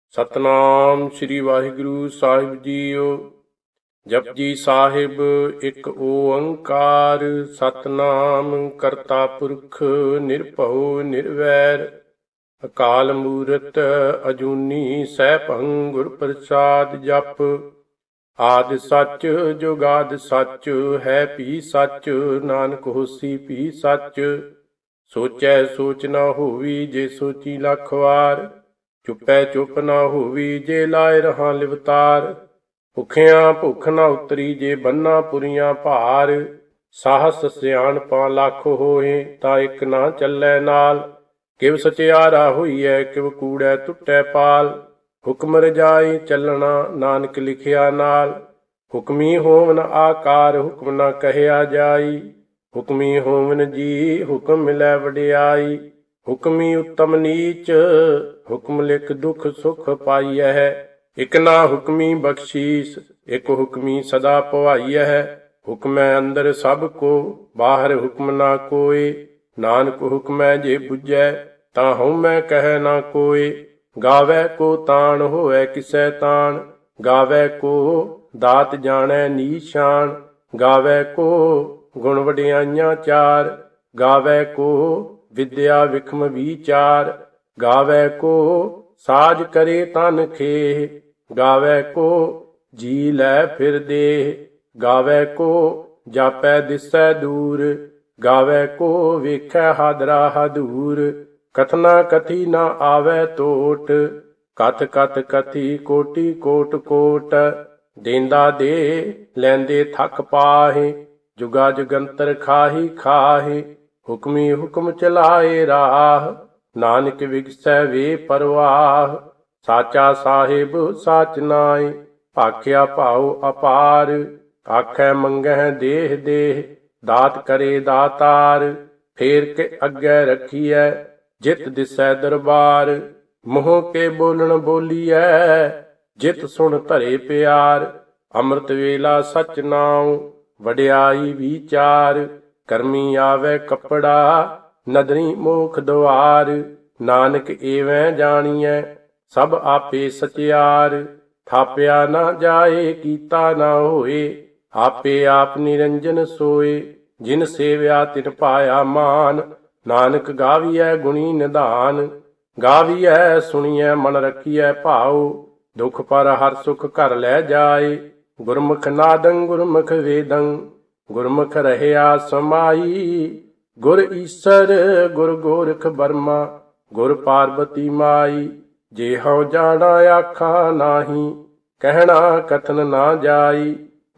ਸਤਨਾਮ ਸ੍ਰੀ ਵਾਹਿਗੁਰੂ ਸਾਹਿਬ ਜੀਓ। ਜਪਜੀ ਸਾਹਿਬ ਇੱਕ ਓੰਕਾਰ ਸਤਨਾਮ ਕਰਤਾ ਪੁਰਖ ਨਿਰਭਉ ਨਿਰਵੈਰ ਅਕਾਲ ਮੂਰਤ ਅਜੂਨੀ ਸੈਭੰ ਗੁਰ ਪ੍ਰਸਾਦ ਜਪ। ਆਦਿ ਸੱਚ ਜੁਗਾਦਿ ਸੱਚ ਹੈ ਭੀ ਸੱਚ ਨਾਨਕ ਹੋਸੀ ਭੀ ਸੱਚ। ਸੋਚੈ ਸੋਚ ਨਾ ਹੋਵੀ ਜੇ ਸੋਚੀ ਲੱਖ ਵਾਰ ਚੁੱਪੈ ਚੁੱਪ ਨਾ ਹੋਵੀ ਜੇ ਲਾਇ ਰਹਾ ਲਿਵਤਾਰ। ਭੁਖਿਆਂ ਭੁੱਖ ਨਾ ਉਤਰੀ ਜੇ ਬੰਨਾ ਪੁਰੀਆਂ ਭਾਰ। ਸਾਹਸ ਸਿਆਣਪਾਂ ਲੱਖ ਹੋਏ ਤਾਂ ਇੱਕ ਨਾ ਚੱਲੈ ਨਾਲ। ਕਿਵ ਸਚਿਆਰਾ ਹੋਈਐ ਕਿਵ ਕੂੜੈ ਟੁੱਟੈ ਪਾਲ। ਹੁਕਮ ਰਜਾਈ ਚੱਲਣਾ ਨਾਨਕ ਲਿਖਿਆ ਨਾਲ। ਹੁਕਮੀ ਹੋਵਨ ਆਕਾਰ ਹੁਕਮ ਨਾ ਕਹਿਆ ਜਾਈ। ਹੁਕਮੀ ਹੋਵਨ ਜੀ ਹੁਕਮ ਮਿਲੈ ਵਡਿਆਈ। ਹੁਕਮੀ ਉੱਤਮ ਨੀਚ ਹੁਕਮ ਲਿਖ ਦੁਖ ਸੁਖ ਪਾਈਐ। ਇਕ ਨਾ ਹੁਕਮੀ ਬਖਸ਼ੀਸ ਇਕ ਹੁਕਮੀ ਸਦਾ ਭਵਾਈਐ। ਹੁਕਮੈ ਅੰਦਰ ਸਭ ਕੋ ਬਾਹਰ ਹੁਕਮ ਨਾ ਕੋਇ। ਨਾਨਕ ਹੁਕਮੈ ਜੇ ਬੁਝੈ ਤਾਂ ਹਉਮੈ ਕਹਿ ਨਾ ਕੋਇ। ਗਾਵੈ ਕੋ ਤਾਣ ਹੋਵੈ ਕਿਸੈ ਤਾਣ। ਗਾਵੈ ਕੋ ਦਾਤ ਜਾਣੈ ਨੀਸ਼ਾਨ। ਗਾਵੈ ਕੋ ਗੁਣ ਵਡਿਆਈਆਂ ਚਾਰ। ਗਾਵੈ ਕੋ ਵਿਦਿਆ ਵਿਖਮ ਵਿਚਾਰ। ਗਾਵੈ ਕੋ ਸਾਜ ਕਰੇ ਤਨ ਖੇਹ। ਗਾਵੈ ਕੋ ਜੀ ਲੈ ਫਿਰ ਦੇਹ। ਗਾਵੈ ਕੋ ਜਾਪੈ ਦਿਸੈ ਦੂਰ। ਗਾਵੈ ਕੋ ਵੇਖੈ ਹਾਦਰਾ ਹਦੂਰ। ਕਥਨਾ ਕਥੀ ਨਾ ਆਵੈ ਟੋਟ। ਕਥ ਕਥ ਕਥੀ ਕੋਟੀ ਕੋਟ ਕੋਟ। ਦੇਂਦਾ ਦੇ ਲੈਂਦੇ ਥੱਕ ਪਾਹੇ। ਜੁਗਾ ਜੁਗੰਤਰ ਖਾਹੀ ਖਾਹੇ। ਹੁਕਮੀ ਹੁਕਮ ਚਲਾਏ ਰਾਹ। ਨਾਨਕ ਵਿਗਸੈ ਵੇ ਪਰਵਾਹ। ਸਾਚਾ ਸਾਹਿਬ ਸਾਚ ਨਾਇ ਭਾਖਿਆ ਭਾਉ ਅਪਾਰ। ਆਖੈ ਮੰਗਹਿ ਦੇਹ ਦੇਹ ਦਾਤ ਕਰੇ ਦਾਤਾਰ। ਫੇਰ ਕੇ ਅੱਗੇ ਰੱਖੀਐ ਜਿਤ ਦਿਸੈ ਦਰਬਾਰ। ਮੂੰਹ ਕੇ ਬੋਲਣ ਬੋਲੀਐ ਜਿਤ ਸੁਣ ਧਰੇ ਪਿਆਰ। ਅੰਮ੍ਰਿਤ ਵੇਲਾ ਸਚ ਨਾਉ ਵਡਿਆਈ ਵਿਚਾਰ। ਕਰਮੀ ਆਵੈ ਕੱਪੜਾ ਨਦਰੀ ਮੋਖ ਦੁਆਰ। ਨਾਨਕ ਏਵੈ ਜਾਣੀਐ ਸਭ ਆਪੇ ਸਚਿਆਰ। ਥਾਪਿਆ ਨਾ ਜਾਏ ਕੀਤਾ ਨਾ ਹੋਏ ਆਪੇ ਆਪ ਨਿਰੰਜਨ ਸੋਏ। ਜਿਨ ਸੇਵਿਆ ਤਿਨ ਪਾਇਆ ਮਾਨ। ਨਾਨਕ ਗਾਵੀਐ ਗੁਣੀ ਨਿਧਾਨ। ਗਾਵੀਐ ਸੁਣੀਐ ਮਨ ਰੱਖੀਐ ਭਾਉ। ਦੁਖ ਪਰ ਹਰ ਸੁਖ ਘਰ ਲੈ ਜਾਏ। ਗੁਰਮੁਖ ਨਾਦੰ ਗੁਰਮੁਖ ਵੇਦੰ ਗੁਰਮੁਖ ਰਹਿਆ ਸਮਾਈ। ਗੁਰ ਈਸਰ ਗੁਰ ਗੋਰਖ ਬਰਮਾ ਗੁਰ ਪਾਰਬਤੀ ਮਾਈ। ਜੇ ਹਉ ਜਾਣਾ ਆਖਾਂ ਨਾਹੀ ਕਹਿਣਾ ਕਥਨ ਨਾ ਜਾਈ।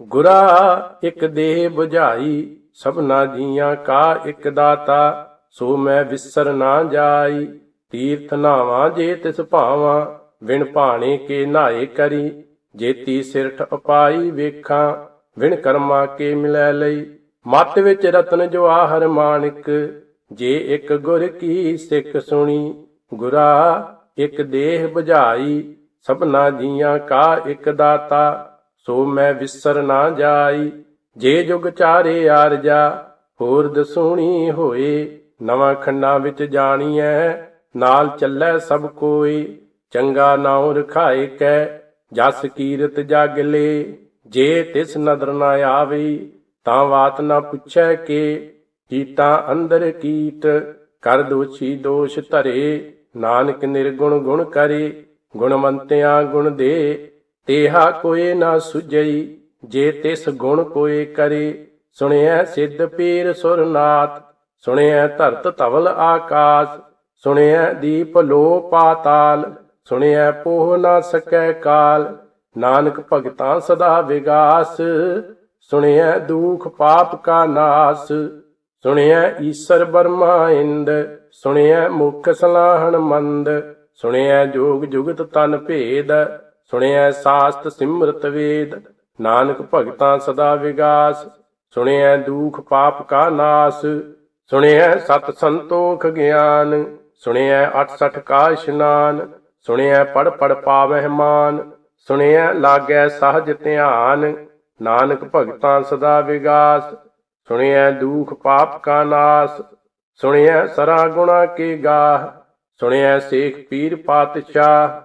ਗੁਰਾ ਇਕ ਦੇਹ 부ਝਾਈ ਸਭਨਾ ਜੀਆਂ ਕਾ ਇਕ ਦਾਤਾ। ਸੋ ਮੈਂ ਵਿਸਰ ਨਾ ਜਾਈ। ਤੀਰਥ ਨਾਵਾਂ ਜੇ ਤਿਸ ਭਾਵਾਂ ਵਿਣ ਭਾਣੇ ਕੇ ਨਾਏ ਕਰੀ। ਜੇਤੀ ਸਿਰਠ ਉਪਾਈ ਵੇਖਾਂ ਵਿਣ ਕਰਮਾ ਕੇ ਮਿਲੈ ਲਈ। ਮੱਤ ਵਿੱਚ ਰਤਨ ਜਵਾਹਰ ਮਾਣਿਕ ਜੇ ਇੱਕ ਗੁਰ ਕੀ ਸਿੱਖ ਸੁਣੀ। ਗੁਰਾ ਇੱਕ ਦੇਹ 부ਝਾਈ ਸਭਨਾ ਜੀਆਂ ਕਾ ਇੱਕ ਦਾਤਾ। ਸੋ ਮੈਂ ਵਿਸਰ ਨਾ ਜਾਈ। ਜੇ ਜੁਗ ਚਾਰੇ ਆਰਜਾ ਹੋਰ ਦਸੂਣੀ ਹੋਏ। ਨਵਾਂ ਖੰਡਾਂ ਵਿੱਚ ਜਾਣੀਐ ਨਾਲ ਚੱਲੈ ਸਭ ਕੋਈ। ਚੰਗਾ ਨਾਉ ਰਖਾਏ ਕੈ ਜਸ ਕੀਰਤ ਜਗ ਲੇ। ਜੇ ਤਿਸ ਨਦਰ ਨਾ ਆਵੇ ਤਾਂ ਬਾਤ ਨਾ ਪੁੱਛੈ ਕੇ। ਕੀਟਾਂ ਅੰਦਰ ਕੀਟ ਕਰ ਦੋਸ਼ੀ ਦੋਸ਼ ਧਰੇ। ਨਾਨਕ ਨਿਰਗੁਣ ਗੁਣ ਕਰੇ ਗੁਣਵੰਤਿਆਂ ਗੁਣ ਦੇ। ਤੇਹਾ ਕੋਏ ਨਾ ਸੁਝਈ ਜੇ ਤਿਸ ਗੁਣ ਕੋਏ ਕਰੇ। ਸੁਣਿਐ ਸਿੱਧ ਪੀਰ ਸੁਰਨਾਥ ਸੁਣਿਐ ਧਰਤ ਧਵਲ ਆਕਾਸ। ਸੁਣਿਐ ਦੀਪ ਲੋ ਪਾਤਾਲ ਸੁਣਿਐ ਪੋਹ ਨਾ ਸਕੈ ਕਾਲ। ਨਾਨਕ ਭਗਤਾਂ ਸਦਾ ਵਿਗਾਸ ਸੁਣਿਐ ਦੁਖ ਪਾਪ ਕਾ ਨਾਸ। ਸੁਣਿਐ ਈਸਰ ਬਰਮਾ ਇੰਦ ਸੁਣਿਐ ਮੁਖ ਸਲਾਹਣ ਮੰਦ। ਸੁਣਿਐ ਜੋਗ ਜੁਗਤ ਤਨ ਭੇਦ ਸੁਣਿਐ ਸਾਸਤ ਸਿਮਰਤ ਵੇਦ। ਨਾਨਕ ਭਗਤਾਂ ਸਦਾ ਵਿਗਾਸ ਸੁਣਿਐ ਦੁਖ ਪਾਪ ਕਾ ਨਾਸ। ਸੁਣਿਐ ਸਤ ਸੰਤੋਖ ਗਿਆਨ ਸੁਣਿਐ 68 ਕਾ ਇਸ਼ਨਾਨ। ਸੁਣਿਐ ਪੜ ਪੜ ਪਾਵਹਿ ਮਾਨ ਸੁਣਿਐ ਲਾਗੈ ਸਹਜ ਧਿਆਨ। ਨਾਨਕ ਭਗਤਾਂ ਸਦਾ ਵਿਗਾਸ ਸੁਣਿਐ ਦੁਖ ਪਾਪ ਕਾ ਨਾਸ। ਸੁਣਿਐ ਸਰਾ ਗੁਣਾ ਕੇ ਗਾਹ ਸੁਣਿਐ ਸੇਖ ਪੀਰ ਪਾਤਸ਼ਾਹ।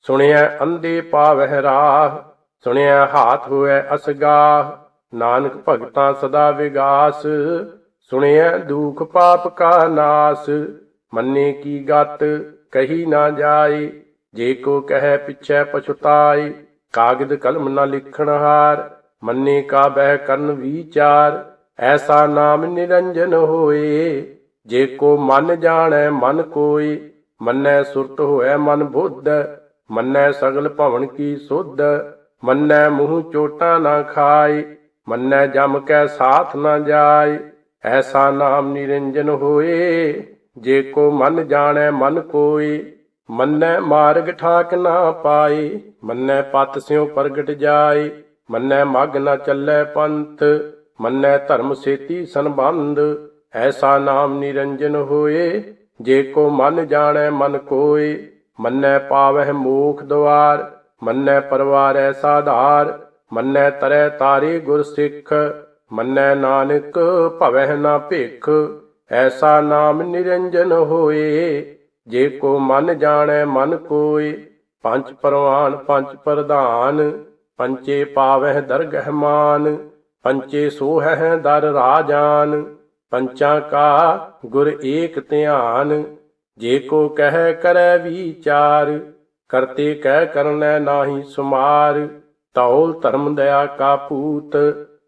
ਸੁਣਿਐ ਅੰਧੇ ਪਾਵਹਿ ਰਾਹ, ਸੁਣਿਐ ਹਾਥ ਹੋਇ ਅਸਗਾਹ। ਨਾਨਕ ਭਗਤਾਂ ਸਦਾ ਵਿਗਾਸ, ਸੁਣਿਐ ਦੁਖ ਪਾਪ ਕਾ ਨਾਸ। ਮੰਨੇ ਕੀ ਗਤ ਕਹੀ ਨਾ ਜਾਏ, ਜੇ ਕੋ ਕਹਿ ਪਿਛੈ ਪਛੁਤਾਏ। ਕਾਗਦ ਕਲਮ ਨ ਲਿਖਣ ਹਾਰ, ਮੰਨੇ ਕਾ ਬਹਿ ਕਰਨ ਵਿਚਾਰ। ਐਸਾ ਨਾਮ ਨਿਰੰਜਨ ਹੋਏ, ਜੇ ਕੋ ਮਨ ਜਾਣੈ ਮਨ ਕੋਇ। ਮੰਨੈ ਸੁਰਤ ਹੋਇ ਮਨ ਬੁੱਧ, ਮੰਨੈ ਸਗਲ ਭਵਨ ਕੀ ਸੁਧ। ਮੰਨੈ ਮੂੰਹ ਚੋਟਾਂ ਨਾ ਖਾਏ, ਮੰਨੈ ਜਮ ਕੈ ਸਾਥ ਨਾ ਜਾਏ। ਐਸਾ ਨਾਮ ਨਿਰੰਜਨ ਹੋਏ, ਜੇ ਕੋ ਮਨ ਜਾਣੈ ਮਨ ਕੋਇ। ਮੰਨੈ ਮਾਰਗ ਠਾਕ ਨਾ ਪਾਏ, ਮੰਨੈ ਪਤ ਸਿਉ ਪ੍ਰਗਟ ਜਾਏ। ਮੰਨੈ ਮਗ ਨ ਚੱਲੈ ਪੰਥ, ਮੰਨੈ ਧਰਮ ਸੇਤੀ ਸੰਬੰਧ। ਐਸਾ ਨਾਮ ਨਿਰੰਜਨ ਹੋਏ, ਜੇ ਕੋ ਮਨ ਜਾਣੈ ਮਨ ਕੋਇ। ਮੰਨੈ ਪਾਵਹਿ ਮੋਖ ਦੁਆਰ, ਮੰਨੈ ਪਰਵਾਰੈ ਸਾਧਾਰ। ਮੰਨੈ ਤਰੈ ਤਾਰੇ ਗੁਰ ਸਿੱਖ, ਮੰਨੈ ਨਾਨਕ ਭਵਹਿ ਨਾ ਭਿਖ। ਐਸਾ ਨਾਮ ਨਿਰੰਜਨ ਹੋਏ, ਜੇ ਕੋ ਮਨ ਜਾਣੈ ਮਨ ਕੋਇ। ਪੰਚ ਪਰਵਾਨ ਪੰਚ ਪ੍ਰਧਾਨ, ਪੰਚੇ ਪਾਵਹਿ ਦਰਗਹਿ ਮਾਨ। ਪੰਚੇ ਸੋਹਹਿ ਦਰ ਰਾਜਾਨ, ਪੰਚਾਂ ਕਾ ਗੁਰ ਏਕ ਧਿਆਨ। ਜੇ ਕੋ ਕਹਿ ਕਰੈ ਵਿਚਾਰ, ਕਰਤੇ ਕਹਿ ਕਰਨੈ ਨਾਹੀ ਸੁਮਾਰ। ਧੌਲ ਧਰਮ ਦਇਆ ਕਾ ਪੂਤ,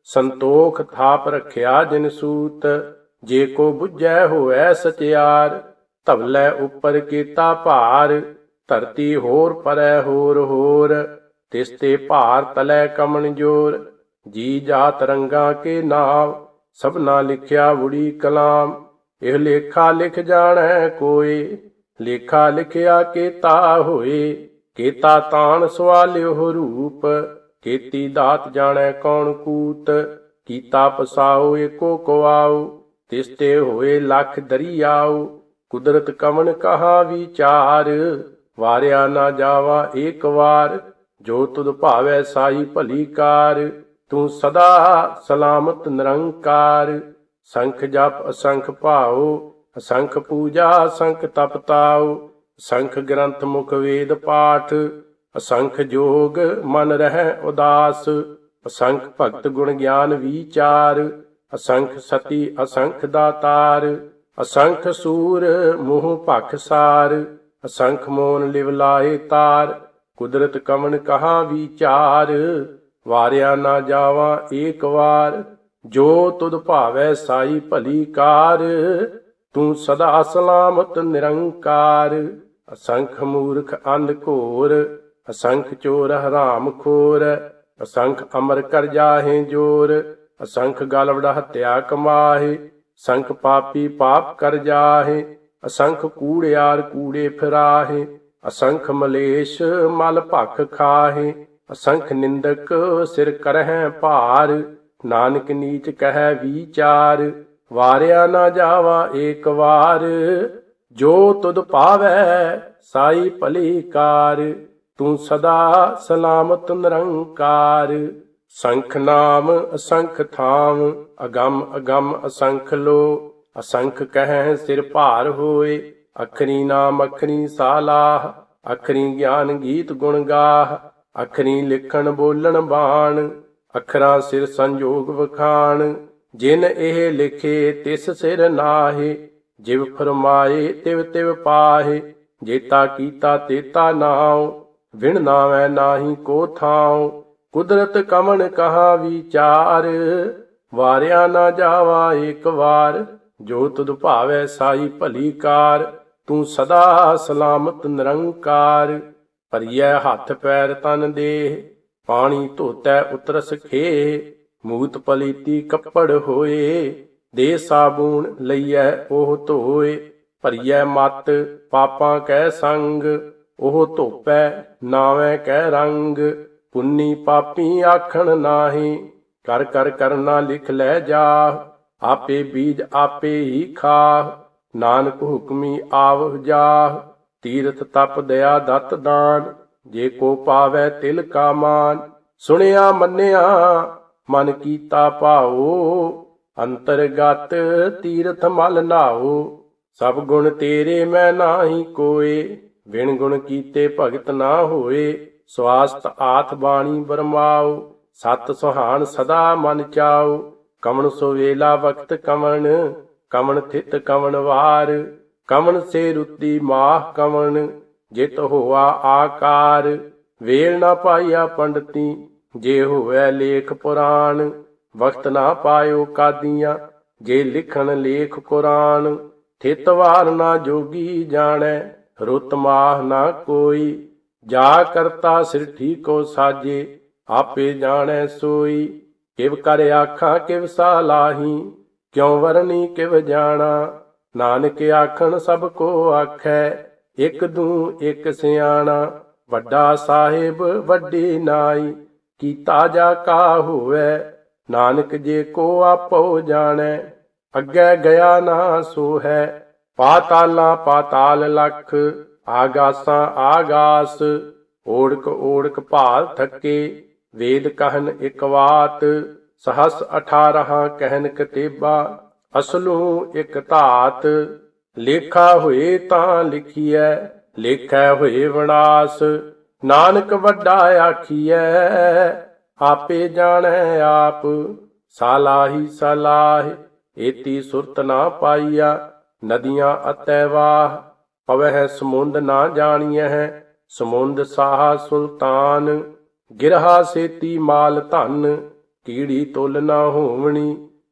ਸੰਤੋਖ ਥਾਪ ਰਖਿਆ ਜਿਨ ਸੂਤ। ਜੇ ਕੋ ਬੁੱਝੈ ਹੋਐ ਸਚਿਆਰ, ਧਵਲੇ ਉਪਰ ਕੀਤਾ ਭਾਰ। ਧਰਤੀ ਹੋਰ ਪਰੈ ਹੋਰ ਹੋਰ, ਤਿਸ ਤੇ ਭਾਰ ਤਲੈ ਕਮਨ ਜੋਰ। ਜੀ ਜਾਤ ਰੰਗਾਂ ਕੇ ਨਾਮ, ਸਭਨਾ ਲਿਖਿਆ ਉੜੀ ਕਲਾਮ। ਇਹ ਲੇਖਾ ਲਿਖ ਜਾਣੈ ਕੋਇ, ਲੇਖਾ ਲਿਖਿਆ ਕੀਤਾ ਹੋਏ। ਕੀਤਾ ਤਾਣ ਸਵਾਲਿਓ ਰੂਪ, ਕੀਤੀ ਦਾਤ ਜਾਣੈ ਕੌਣ ਕੂਤ। ਕੀਤਾ ਪਸਾਓ ਏਕੋ ਕੁਆਉ, ਤਿਸ ਤੇ ਹੋਏ ਲੱਖ ਦਰਿਆਉ। ਕੁਦਰਤ ਕਵਣ ਕਹਾ ਵਿਚਾਰ, ਵਾਰਿਆ ਨਾ ਜਾਵਾ ਏਕ ਵਾਰ। ਜੋ ਤੁਧ ਭਾਵੈ ਸਾਈ ਭਲੀ ਕਾਰ, ਤੂੰ ਸਦਾ ਸਲਾਮਤ ਨਿਰੰਕਾਰ। ਸੰਖ ਜਪ ਅਸੰਖ ਭਾਉ, ਅਸੰਖ ਪੂਜਾ ਅਸੰਖ ਤਪ ਤਾਉ। ਅਸੰਖ ਗ੍ਰੰਥ ਮੁਖ ਵੇਦ ਪਾਠ, ਅਸੰਖ ਜੋਗ ਮਨ ਰਹਿ ਉਦਾਸ। ਅਸੰਖ ਭਗਤ ਗੁਣ ਗਿਆਨ ਵਿਚਾਰ, ਅਸੰਖ ਸਤੀ ਅਸੰਖ ਦਾਤਾਰ। ਅਸੰਖ ਸੂਰ ਮੋਹ ਭਖ ਸਾਰ, ਅਸੰਖ ਮੋਨ ਲਿਵ ਲਾਏ ਤਾਰ। ਕੁਦਰਤ ਕਵਣ ਕਹਾ ਵਿਚਾਰ, ਵਾਰਿਆ ਨਾ ਜਾਵਾ ਏਕ ਵਾਰ। ਜੋ ਤੁਧ ਭਾਵੈ ਸਾਈ ਭਲੀ ਕਾਰ, ਤੂੰ ਸਦਾ ਸਲਾਮਤ ਨਿਰੰਕਾਰ। ਅਸੰਖ ਮੂਰਖ ਅੰਧ ਘੋਰ, ਅਸੰਖ ਚੋਰ ਹਰਾਮ ਖੋਰ। ਅਸੰਖ ਅਮਰ ਕਰ ਜਾਹੇ ਜੋਰ, ਅਸੰਖ ਗਲਵੜ ਹੱਤਿਆ ਕਮਾਹੇ। ਅਸੰਖ ਪਾਪੀ ਪਾਪ ਕਰ ਜਾਹੇ, ਅਸੰਖ ਕੂੜਿਆਰ ਕੂੜੇ ਫਿਰਾਹੇ। ਅਸੰਖ ਮਲੇਸ਼ ਮਲ ਭਖ ਖਾਹੇ, ਅਸੰਖ ਨਿੰਦਕ ਸਿਰ ਕਰਹਿ ਭਾਰ। ਨਾਨਕ ਨੀਚ ਕਹਿ ਵਿਚਾਰ, ਵਾਰਿਆ ਨਾ ਜਾਵਾ ਏਕ ਵਾਰ। ਜੋ ਤੁਧ ਭਾਵੈ ਸਾਈ ਭਲੀ ਕਾਰ, ਤੂੰ ਸਦਾ ਸਲਾਮਤ ਨਿਰੰਕਾਰ। ਸੰਖ ਨਾਮ ਅਸੰਖ ਥਾਮ, ਅਗੰਮ ਅਗੰਮ ਅਸੰਖ ਲੋ। ਅਸੰਖ ਕਹਿ ਸਿਰ ਭਾਰ ਹੋਏ, ਅਖਰੀ ਨਾਮ ਅਖਰੀ ਸਾਲਾਹ। ਅਖਰੀ ਗਿਆਨ ਗੀਤ ਗੁਣ ਗਾਹ, ਅਖਰੀ ਲਿਖਣ ਬੋਲਣ ਬਾਣ। ਅੱਖਰਾਂ ਸਿਰ ਸੰਜੋਗ ਵਖਾਣ, ਜਿਨ ਇਹ ਲਿਖੇ ਤਿਸ ਸਿਰ ਨਾਹੇ। ਜਿਵ ਫਰਮਾਏ ਤਿਵ ਤਿਵ ਪਾਹੇ, ਜੇਤਾ ਕੀਤਾ ਤੇਤਾ ਨਾਉ। ਵਿਣ ਨਾਵੈ ਨਾਹੀ ਕੋ ਥਾਉ, ਕੁਦਰਤ ਕਵਣ ਕਹਾ ਵਿਚਾਰ। ਵਾਰਿਆ ਨਾ ਜਾਵਾ ਏਕ ਵਾਰ, ਜੋ ਤੁਧ ਭਾਵੈ ਸਾਈ ਭਲੀ ਕਾਰ। ਤੂੰ ਸਦਾ ਸਲਾਮਤ ਨਿਰੰਕਾਰ। ਭਰੀਐ ਹੱਥ ਪੈਰ ਤਨ ਦੇਹ, ਪਾਣੀ ਧੋਤੈ ਉਤਰਸ ਖੇਹ। ਮੂਤ ਪਲੀਤੀ ਕੱਪੜ ਹੋਏ, ਦੇ ਸਾਬੂਨ ਲਈਐ ਉਹ ਧੋਏ। ਭਰੀਐ ਮਤ ਪਾਪਾਂ ਕੈ ਸੰਗ, ਉਹ ਧੋਪੈ ਨਾਵੇਂ ਕੈ ਰੰਗ। ਪੁੰਨੀ ਪਾਪੀ ਆਖਣ ਨਾਹੀ, ਕਰ ਕਰ ਕਰਨਾ ਲਿਖ ਲੈ ਜਾ। ਆਪੇ ਬੀਜ ਆਪੇ ਹੀ ਖਾਹ, ਨਾਨਕ ਹੁਕਮੀ ਆਵ ਜਾਹ। ਤੀਰਥ ਤਪ ਦਇਆ ਦਤ ਦਾਨ, ਜੇ ਕੋ ਪਾਵੈ ਤਿਲ ਕਾ ਮਾਨ। ਸੁਣਿਆ ਮੰਨਿਆ ਮਨ ਕੀਤਾ ਭਾਉ, ਅੰਤਰਗਤ ਤੀਰਥ ਮਲ ਨਾਉ। ਸਭ ਗੁਣ ਤੇਰੇ ਮੈਂ ਨਾਹੀ ਕੋਏ, ਵਿਣ ਗੁਣ ਕੀਤੇ ਭਗਤ ਨਾ ਹੋਏ। ਸਵਾਸਤ ਆਥ ਬਾਣੀ ਬਰਮਾਓ, ਸਤ ਸੁਹਾਨ ਸਦਾ ਮਨ ਚਾਓ। ਕਵਣ ਸੋ ਵੇਲਾ ਵਕਤ ਕਵਣ, ਕਵਣ ਥਿਤ ਕਵਣ ਵਾਰ। ਕਵਣ ਸੇ ਰੁੱਤੀ ਮਾਹ ਕਵਣ, ਜਿਤ ਹੋਆ ਆਕਾਰ। ਵੇਲ ਨਾ ਪਾਈਆ ਪੰਡਤੀ, ਜੇ ਹੋਵੇ ਲੇਖ ਪੁਰਾਣ। ਵਕਤ ਨਾ ਪਾਇਓ ਕਾਦੀਆਂ, ਜੇ ਲਿਖਣ ਲੇਖ ਕੁਰਾਨ। ਥਿਤ ਵਾਰ ਨਾ ਜੋਗੀ ਜਾਣੈ, ਰੁੱਤ ਮਾਹ ਨਾ ਕੋਈ। ਜਾ ਕਰਤਾ ਸਿਰ ਠੀਕੋ ਸਾਜੇ, ਆਪੇ ਜਾਣੈ ਸੋਈ। ਕਿਵ ਕਰ ਆਖਾਂ ਕਿਵ ਸਾਲਾਹੀ, ਕਿਉ ਵਰਨੀ ਕਿਵ ਜਾਣਾ। ਨਾਨਕ ਆਖਣ ਸਭ ਕੋ ਆਖੈ, ਇਕ ਦੂ ਇਕ ਸਿਆਣਾ। ਵੱਡਾ ਸਾਹਿਬ ਵੱਡੀ ਨਾਈ, ਕੀਤਾ ਜਾ ਕਾ ਹੋਵੈ। ਨਾਨਕ ਜੇ ਕੋ ਆਪੋ ਜਾਣੈ, ਅੱਗੇ ਗਿਆ ਨਾ ਸੋ ਹੈ। ਪਾਤਾਲਾਂ ਪਾਤਾਲ ਲਖ, ਆਗਾਸਾਂ ਆਗਾਸ। ਓੜਕ ਓੜਕ ਭਾਲ ਥੱਕੇ, ਵੇਦ ਕਹਿਨ ਇਕ ਵਾਤ। ਸਹਸ 18 ਕਹਿਨ ਕਤੇਬਾ, ਅਸਲੂ ਇਕ ਧਾਤ। ਲੇਖਾ ਹੋਏ ਤਾਂ ਲਿਖੀਐ, ਲੇਖੈ ਹੋਏ ਵਿਨਾਸ਼। ਨਾਨਕ ਵੱਡਾ ਆਖੀਐ, ਆਪੇ ਜਾਣੈ ਆਪ। ਸਾਲਾਹੀ ਸਲਾਹ, ਏਤੀ ਸੁਰਤ ਨਾ ਪਾਈਆ। ਨਦੀਆਂ ਅਤੈ ਵਾਹ, ਪਵਹਿ ਸਮੁੰਦ ਨਾ ਜਾਣੀਐ। ਸਮੁੰਦ ਸਾਹਾ ਸੁਲਤਾਨ, ਗਿਰਹਾ ਸੇਤੀ ਮਾਲ ਧਨ। ਕੀੜੀ ਤੁਲ ਨਾ ਹੋਵਣੀ,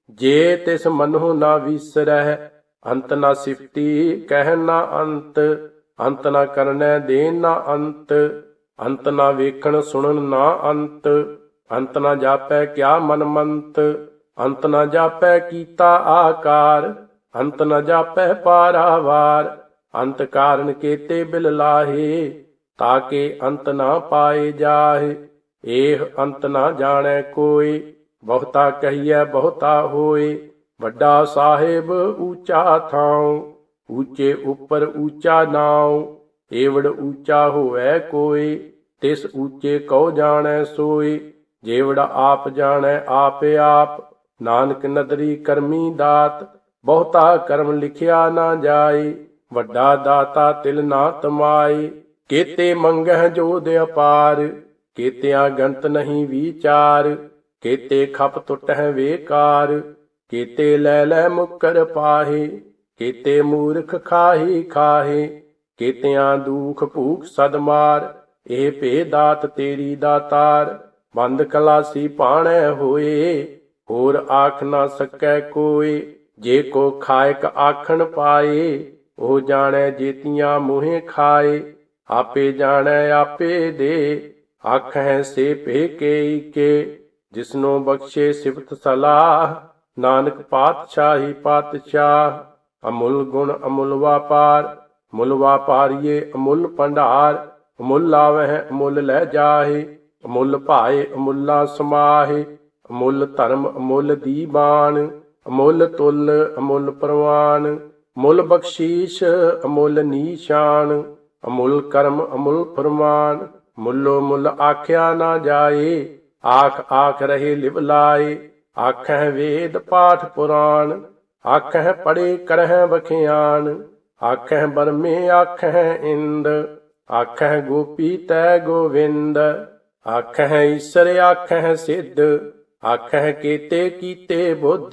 ਜੇ ਤਿਸ ਮਨਹੁ ਨਾ ਵਿਸਰਹਿ। ਅੰਤ ਨਾ ਸਿਫਤੀ ਕਹਿ ਨਾ ਅੰਤ, ਅੰਤ ਨਾ ਕਰਨੈ ਦੇਨ ਨਾ ਅੰਤ। ਅੰਤ ਨਾ ਵੇਖਣ ਸੁਣਨ ਨਾ ਅੰਤ, ਅੰਤ ਨਾ ਜਾਪੈ ਕਿਆ ਮਨ ਮੰਤ। ਅੰਤ ਨਾ ਜਾਪੈ ਕੀਤਾ ਆਕਾਰ, ਅੰਤ ਨ ਜਾਪੈ ਪਾਰਾਵਾਰ। ਅੰਤ ਕਾਰਨ ਕੇਤੇ ਬਿਲ ਲਾਹੇ, ਤਾਕੇ ਅੰਤ ਨਾ ਪਾਏ ਜਾਹੇ। ਏਹ ਅੰਤ ਨਾ ਜਾਣੈ ਕੋਈ, ਬਹੁਤਾ ਕਹੀਐ ਬਹੁਤਾ ਹੋਏ। ਵੱਡਾ ਸਾਹਿਬ ਊਚਾ ਥਾਉ, ਊਚੇ ਉੱਪਰ ਊਚਾ ਨਾਉ। ਏਵੜ ਊਚਾ ਹੋਵੈ ਕੋਈ, ਤਿਸ ਊਚੇ ਕਉ ਜਾਣੈ ਸੋਈ। ਜੇਵੜ ਆਪ ਜਾਣੈ ਆਪੇ ਆਪ, ਨਾਨਕ ਨਦਰੀ ਕਰਮੀ ਦਾਤ। ਬਹੁਤਾ ਕਰਮ ਲਿਖਿਆ ਨਾ ਜਾਏ, ਵੱਡਾ ਦਾਤਾ ਤਿਲ ਨਾ ਤਮਾਏ। ਕੇਤੇ ਮੰਗਹਿ ਜੋਧ ਅਪਾਰ, ਕੇਤਿਆਂ ਗੰਤ ਨਹੀਂ ਵਿਚਾਰ। ਕੇਤੇ ਖਪ ਟੁਟਹਿ ਵੇਕਾਰ, ਕੇਤੇ ਲੈ ਲੈ ਮੁਕਰ ਪਾਹੇ। ਕੇਤੇ ਮੂਰਖ ਖਾਹੀ ਖਾਹੇ, ਕੇਤਿਆਂ ਦੂਖ ਭੂਖ ਸਦ ਮਾਰ। ਇਹ ਭੇ ਦਾਤ ਤੇਰੀ ਦਾਤਾਰ, ਬੰਦ ਖਲਾਸੀ ਭਾਣੈ ਹੋਏ। ਹੋਰ ਆਖ ਨਾ ਸਕੈ ਕੋਈ, ਜੇ ਕੋ ਖਾਇਕ ਆਖਣ ਪਾਏ। ਉਹ ਜਾਣੈ ਜੇਤੀਆਂ ਮੂੰਹੇ ਖਾਏ, ਆਪੇ ਜਾਣੈ ਆਪੇ ਦੇ। ਆਖਹਿ ਸੇ ਭੇ ਕੇ ਕੇ, ਜਿਸਨੂੰ ਬਖਸ਼ੇ ਸਿਫਤ ਸਲਾਹ। ਨਾਨਕ ਪਾਤਸ਼ਾਹੀ ਪਾਤਸ਼ਾਹ, ਅਮੁੱਲ ਗੁਣ ਅਮੁੱਲ ਵਾਪਾਰ। ਮੁੱਲ ਵਾਪਾਰੀਏ ਅਮੁੱਲ ਭੰਡਾਰ, ਅਮੁੱਲ ਆਵਹਿ ਅਮੁੱਲ ਲੈ ਜਾਹੇ। ਅਮੁੱਲ ਭਾਏ ਅਮੁੱਲਾ ਸਮਾਹੇ, ਅਮੁੱਲ ਧਰਮ ਅਮੁੱਲ ਦੀਬਾਨ। ਅਮੁੱਲ ਤੁਲ ਅਮੁੱਲ ਪ੍ਰਵਾਨ, ਮੁੱਲ ਬਖਸ਼ੀਸ਼ ਅਮੁੱਲ ਨੀਸ਼ਾਨ। ਅਮੁੱਲ ਕਰਮ ਅਮੁੱਲ ਫਰਮਾਨ, ਮੁੱਲੋ ਮੁੱਲ ਆਖਿਆ ਨਾ ਜਾਏ। ਆਖ ਆਖ ਰਹੇ ਲਿਵ ਲਾਏ, ਆਖਹਿ ਵੇਦ ਪਾਠ ਪੁਰਾਣ। ਆਖਹਿ ਪੜੇ ਕਰਹਿ ਬਖਿਆਨ, ਆਖਹਿ ਬਰਮੇ ਆਖਹਿ ਇੰਦ। ਆਖਹਿ ਗੋਪੀ ਤੈ ਗੋਵਿੰਦ, ਆਖਹਿ ਈਸਰ ਆਖਹਿ ਸਿੱਧ। ਆਖਹਿ ਕੇਤੇ ਕੀਤੇ ਬੁੱਧ,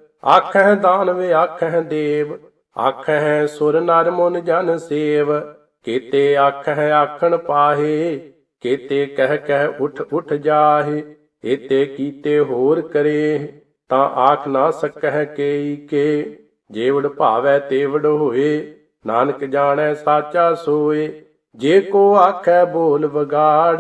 ਆਖਹਿ ਦਾਨਵ ਆਖਹਿ ਦੇਵ। ਆਖਹਿ ਸੁਰ ਨਰ ਮੁਨ ਜਨ ਸੇਵ, ਕੇਤੇ ਆਖਹਿ ਆਖਣ ਪਾਹੇ। ਕੇਤੇ ਕਹਿ ਕਹਿ ਉਠ ਉਠ ਜਾਹੇ, ਏਤੇ ਕੀਤੇ ਹੋਰ ਕਰੇ। ਤਾਂ ਆਖ ਨਾ ਸਕਹਿ ਕੇਈ ਕੇ, ਜੇਵੜ ਭਾਵੈ ਤੇਵੜ ਹੋਏ। ਨਾਨਕ ਜਾਣੈ ਸਾਚਾ ਸੋਏ, ਜੇ ਕੋ ਆਖੈ ਬੋਲ ਵਿਗਾੜ।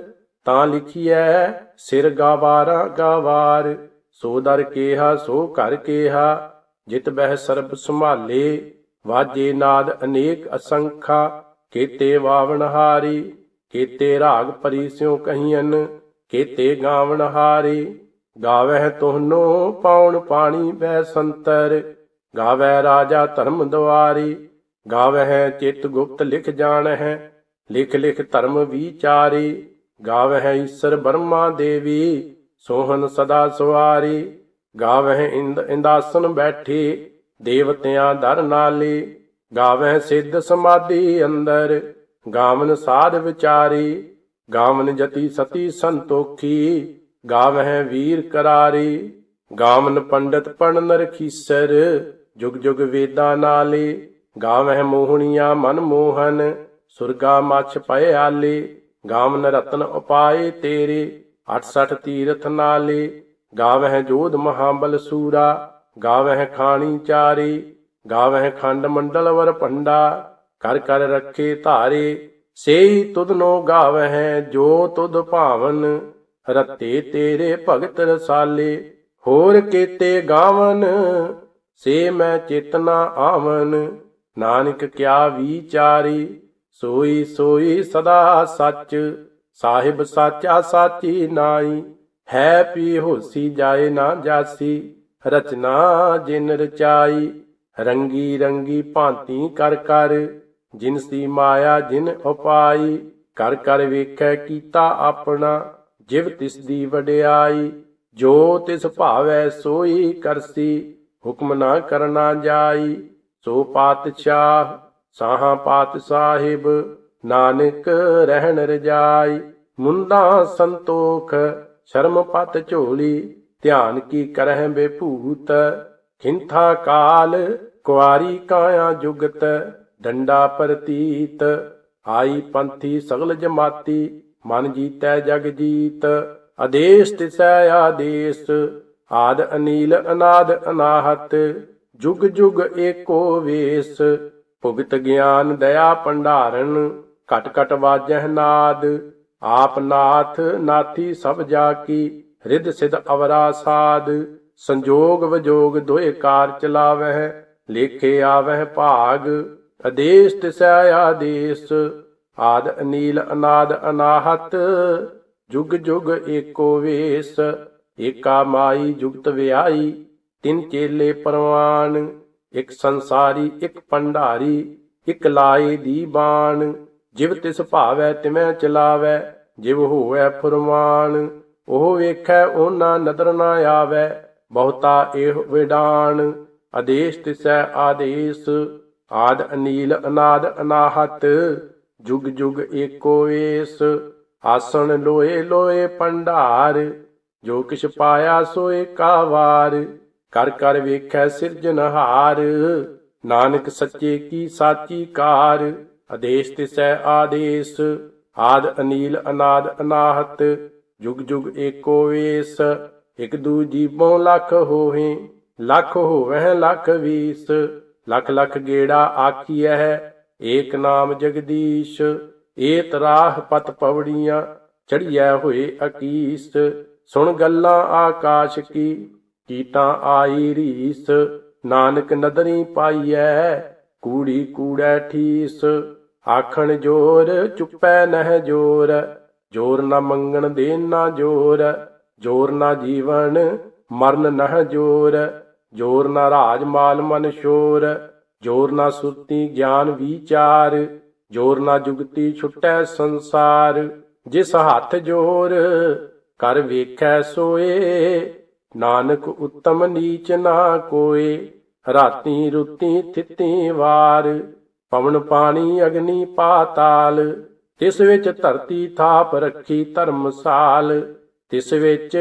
ਤਾਂ ਲਿਖੀਐ ਸਿਰ ਗਾਵਾਰਾ ਗਾਵਾਰ। ਸੋ ਦਰ ਕੇਹਾ ਸੋ ਘਰ ਕੇਹਾ, ਜਿਤ ਬਹਿ ਸਰਬ ਸੰਭਾਲੇ। ਵਾਜੇ ਨਾਦ ਅਨੇਕ ਅਸੰਖਾ, ਕੇਤੇ ਵਾਵਣ ਹਾਰੀ। ਕੇਤੇ ਰਾਗ ਭਰੀ ਸਿਉ ਕਹੀਅਨ, ਕੇਤੇ ਗਾਵਣ ਹਾਰੀ। ਗਾਵਹਿ ਤੋਹਨੋ ਪਾਉਣ ਪਾਣੀ ਬੈ ਸੰਤਰ, ਗਾਵੈ ਰਾਜਾ ਧਰਮ ਦੁਆਰੀ। ਗਾਵਹਿ ਚਿਤ ਗੁਪਤ ਲਿਖ ਜਾਣਹਿ, ਲਿਖ ਲਿਖ ਧਰਮ ਵਿਚਾਰੀ। ਗਾਵਹਿ ਈਸਰ ਬਰਮਾ ਦੇਵੀ, ਸੋਹਨ ਸਦਾ ਸਵਾਰੀ। ਗਾਵਹਿ ਇੰਦਾਸਨ ਬੈਠੀ, ਦੇਵਤਿਆਂ ਦਰ ਨਾਲੀ। ਗਾਵਹਿ ਸਿੱਧ ਸਮਾਧੀ ਅੰਦਰ, ਗਾਵਨ ਸਾਧ ਵਿਚਾਰੇ। ਗਾਵਨ ਜਤੀ ਸਤੀ ਸੰਤੋਖੀ, ਗਾਵਹਿ ਵੀਰ ਕਰਾਰੇ। ਗਾਵਨ ਪੰਡਤ ਪੜਨ ਰਖੀਸਰ, ਜੁਗ ਜੁਗ ਵੇਦਾਂ ਨਾਲੇ। ਗਾਵਹਿ ਮੋਹਣੀਆਂ ਮਨ ਮੋਹਨ, ਸੁਰਗਾ ਮਛ ਪਏ ਆਲੇ। ਗਾਵਨ ਰਤਨ ਉਪਾਏ ਤੇਰੇ, 68 ਤੀਰਥ ਨਾਲੇ। ਗਾਵਹਿ ਜੋਧ ਮਹਾਬਲ ਸੂਰਾ, ਗਾਵਹਿ ਖਾਣੀ ਚਾਰੇ। ਗਾਵਹਿ ਖੰਡ ਮੰਡਲ ਵਰ ਭੰਡਾ, ਕਰ ਕਰ ਰੱਖੇ ਧਾਰੇ। ਸੇਈ ਤੁਧਨੋ ਗਾਵਹਿ ਜੋ ਤੁਧ ਭਾਵਨ, ਰਤੇ ਤੇਰੇ ਭਗਤ ਰਸਾਲੇ। ਹੋਰ ਕੀਤੇ ਗਾਵਨ, ਸੇ ਮੈਂ ਚੇਤਨਾ ਆਵਨ। ਨਾਨਕ ਕਿਆ ਵਿਚਾਰੀ, ਸੋਈ ਸੋਈ ਸਦਾ ਸੱਚ। ਸਾਹਿਬ ਸਾਚਾ ਸਾਚੀ ਨਾਈ, ਹੈ ਪੀ ਹੋਸੀ ਜਾਏ ਨਾ ਜਾਸੀ। ਰਚਨਾ ਜਿਨ ਰਚਾਈ, ਰੰਗੀ ਰੰਗੀ ਭਾਂਤੀ ਕਰ ਕਰ। ਜਿਨਸੀ ਮਾਇਆ ਜਿਨ ਉਪਾਈ, ਕਰ ਕਰ ਵੇਖੈ ਕੀਤਾ ਆਪਣਾ। ਜਿਵ ਤਿਸ ਦੀ ਵਡਿਆਈ, ਜੋ ਤਿਸ ਭਾਵੈ ਸੋਈ ਕਰਸੀ। ਹੁਕਮ ਨਾ ਕਰਨਾ ਜਾਈ, ਸੋ ਪਾਤਸ਼ਾਹ ਸਾਹਾਂ ਪਾਤ ਸਾਹਿਬ। ਨਾਨਕ ਰਹਿਣ ਰਜਾਈ, ਮੁੰਦਾ ਸੰਤੋਖ ਸ਼ਰਮ ਪਤ ਝੋਲੀ। ਧਿਆਨ ਕੀ ਕਰਹਿ ਬੇਭੂਤ, ਖਿੰਥਾ ਕਾਲ ਕੁਆਰੀ ਕਾਇਆ ਜੁਗਤ। ਡੰਡਾ ਪ੍ਰਤੀਤ ਆਈ ਪੰਥੀ ਸਗਲ ਜਮਾਤੀ, ਮਨ ਜੀਤੈ ਜਗ ਜੀਤ। ਆਦੇਸ਼ ਤਿਸੈ ਆਦੇਸ਼, ਆਦ ਅਨੀਲ ਅਨਾਦ ਅਨਾਹਤ। ਜੁਗ ਜੁਗ ਏਕੋ ਵੇਸ, ਭੁਗਤ ਗਿਆਨ ਦਇਆ ਭੰਡਾਰਨ। ਘਟ ਘਟ ਵਾਜਹਿ ਨਾਦ, ਆਪ ਨਾਥ ਨਾਥੀ ਸਭ ਜਾ ਕੀ। ਰਿੱਧ ਸਿਧ ਅਵਰਾ ਸਾਧ, ਸੰਜੋਗ ਵਿਜੋਗ ਦੋਏ ਕਾਰ ਚਲਾਵਹਿ। ਲੇਖੇ ਆਵਹਿ ਭਾਗ, ਆਦੇਸ਼ ਤਿਸੈ ਆਦੇਸ਼। ਆਦ ਅਨੀਲ ਅਨਾਦ ਅਨਾਹਤ, ਜੁਗ ਜੁਗ ਏਕੋ ਵੇਸ। ਏਕਾ ਮਾਈ ਜੁਗਤ ਵਿਆਈ, ਤਿੰਨ ਚੇਲੇ ਪਰਵਾਨ। ਇੱਕ ਸੰਸਾਰੀ ਇੱਕ ਭੰਡਾਰੀ, ਇੱਕ ਲਾਏ ਦੀ ਬਾਣ। ਜਿਵ ਤਿਸ ਭਾਵੈ ਤਿਵੈ ਚਲਾਵੈ, ਜਿਵ ਹੋਵੈ ਫੁਰਮਾਨ। ਉਹ ਵੇਖੈ ਉਹਨਾਂ ਨਦਰ ਨਾ ਆਵੈ, ਬਹੁਤਾ ਇਹ ਵਿਡਾਨ। ਆਦੇਸ਼ ਤਿਸੈ ਆਦੇਸ਼, ਆਦ ਅਨੀਲ ਅਨਾਦ ਅਨਾਹਤ। ਜੁਗ ਜੁਗ ਏਕੋ ਵੇਸ, ਆਸਣ ਲੋਏ ਲੋਏ ਭੰਡਾਰ। ਜੋ ਕਿਛ ਪਾਇਆ ਸੋਏ ਕਾ ਵਾਰ, ਕਰ ਕਰ ਵੇਖੈ ਸਿਰਜਨਹਾਰ। ਨਾਨਕ ਸੱਚੇ ਕੀ ਸਾਚੀ ਕਾਰ, ਆਦੇਸ਼ ਤਿਸੈ ਆਦੇਸ਼। ਆਦ ਅਨੀਲ ਅਨਾਦ ਅਨਾਹਤ, ਜੁਗ ਜੁਗ ਏਕੋ ਵੇਸ। ਇਕ ਦੂ ਜੀਵੋਂ ਲੱਖ ਹੋਹੇ, ਲੱਖ ਹੋਵਹਿ ਲੱਖ ਵੀਸ। ਲੱਖ ਲੱਖ ਗੇੜਾ ਆਖੀਐ, ਏਕ ਨਾਮ ਜਗਦੀਸ਼। ਏਤ ਰਾਹ ਪਤ ਪਵੜੀਆਂ, ਚੜੀਐ ਹੋਏ ਅਕੀਸ। ਸੁਣ ਗੱਲਾਂ ਆਕਾਸ਼ ਕੀ, ਕੀਟਾਂ ਆਈ ਰੀਸ। ਨਾਨਕ ਨਦਰੀ ਪਾਈਐ, ਕੂੜੀ ਕੂੜੈ ਠੀਸ। ਆਖਣ ਜੋਰ ਚੁੱਪੈ ਨਹਿ ਜੋਰ, ਜੋਰ ਨਾ ਮੰਗਣ ਦੇਨ ਨਾ ਜੋਰ। ਜੋਰ ਨਾ ਜੀਵਨ ਮਰਨ ਨਹਿ ਜੋਰ, ਜੋਰ ਨਾ ਰਾਜ ਮਾਲ ਮਨ ਸ਼ੋਰ। ਜੋਰ ਨਾ ਸੁਰਤੀ ਗਿਆਨ ਵਿਚਾਰ, ਜੋਰ ਨਾ ਜੁਗਤੀ ਛੁਟੈ ਸੰਸਾਰ। ਜਿਸ ਹੱਥ ਜੋਰ ਕਰ ਵੇਖੈ ਸੋਏ, ਨਾਨਕ ਉੱਤਮ ਨੀਚ ਨਾ ਕੋਏ। ਰਾਤੀ ਰੁੱਤੀ ਥਿੱਤੀ ਵਾਰ, ਪਵਨ ਪਾਣੀ ਅਗਨੀ ਪਾਤਾਲ। ਤਿਸ ਵਿੱਚ ਧਰਤੀ ਥਾਪ ਰੱਖੀ ਧਰਮਸਾਲ। ਤਿਸ ਵਿੱਚ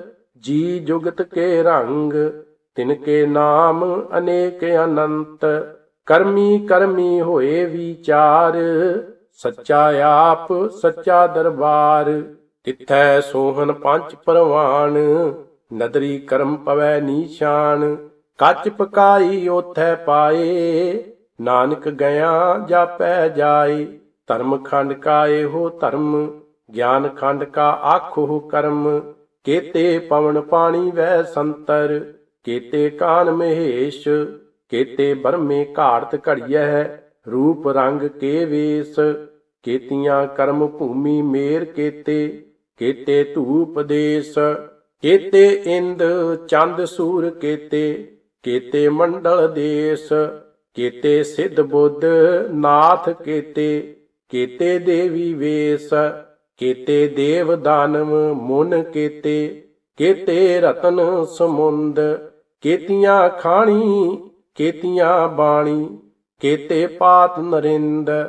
ਜੀ ਜੁਗਤ ਕੇ ਰੰਗ, ਤਿਨ ਕੇ ਨਾਮ ਅਨੇਕ ਅਨੰਤ। ਕਰਮੀ ਕਰਮੀ ਹੋਏ ਵਿਚਾਰ, ਸੱਚਾ ਆਪ ਸੱਚਾ ਦਰਬਾਰ। ਤਿੱਥੈ ਸੋਹਨ ਪੰਚ ਪਰਵਾਨ, ਨਦਰੀ ਕਰਮ ਪਵੈ ਨੀਸ਼ਾਨ। ਕੱਚ ਪਕਾਈ ਓਥੈ ਪਾਏ, ਨਾਨਕ ਗਿਆ ਜਾਪੈ ਜਾਏ। ਧਰਮ ਖੰਡ ਕਾ ਇਹੋ ਧਰਮ, ਗਿਆਨ ਖੰਡ ਕਾ ਆਖੋ ਕਰਮ। ਕੇਤੇ ਪਵਨ ਪਾਣੀ ਵੈ ਸੰਤਰ, ਕੇਤੇ ਕਾਨ ਮਹੇਸ਼। ਕੇਤੇ ਬਰਮੇ ਘਾੜਤ ਘੜੀਐ, ਰੂਪ ਰੰਗ ਕੇ ਵੇਸ। ਕੇਤੀਆਂ ਕਰਮ ਭੂਮੀ ਮੇਰ ਕੇਤੇ, ਕੇਤੇ ਧੂਪ ਦੇਸ। ਕੇਤੇ ਇੰਦ ਚੰਦ ਸੂਰ ਕੇਤੇ, ਕੇਤੇ ਮੰਡਲ ਦੇਸ। ਕੇਤੇ ਸਿੱਧ ਬੁੱਧ ਨਾਥ ਕੇਤੇ, ਕੇਤੇ ਦੇਵੀ ਵੇਸ। ਕੇਤੇ ਦੇਵ ਦਾਨਵ ਮੁਨ ਕੇਤੇ, ਕੇਤੇ ਰਤਨ ਸਮੁੰਦ। ਕੇਤੀਆਂ ਖਾਣੀ ਕੇਤੀਆਂ ਬਾਣੀ, ਕੇਤੇ ਪਾਤ ਨਰਿੰਦ।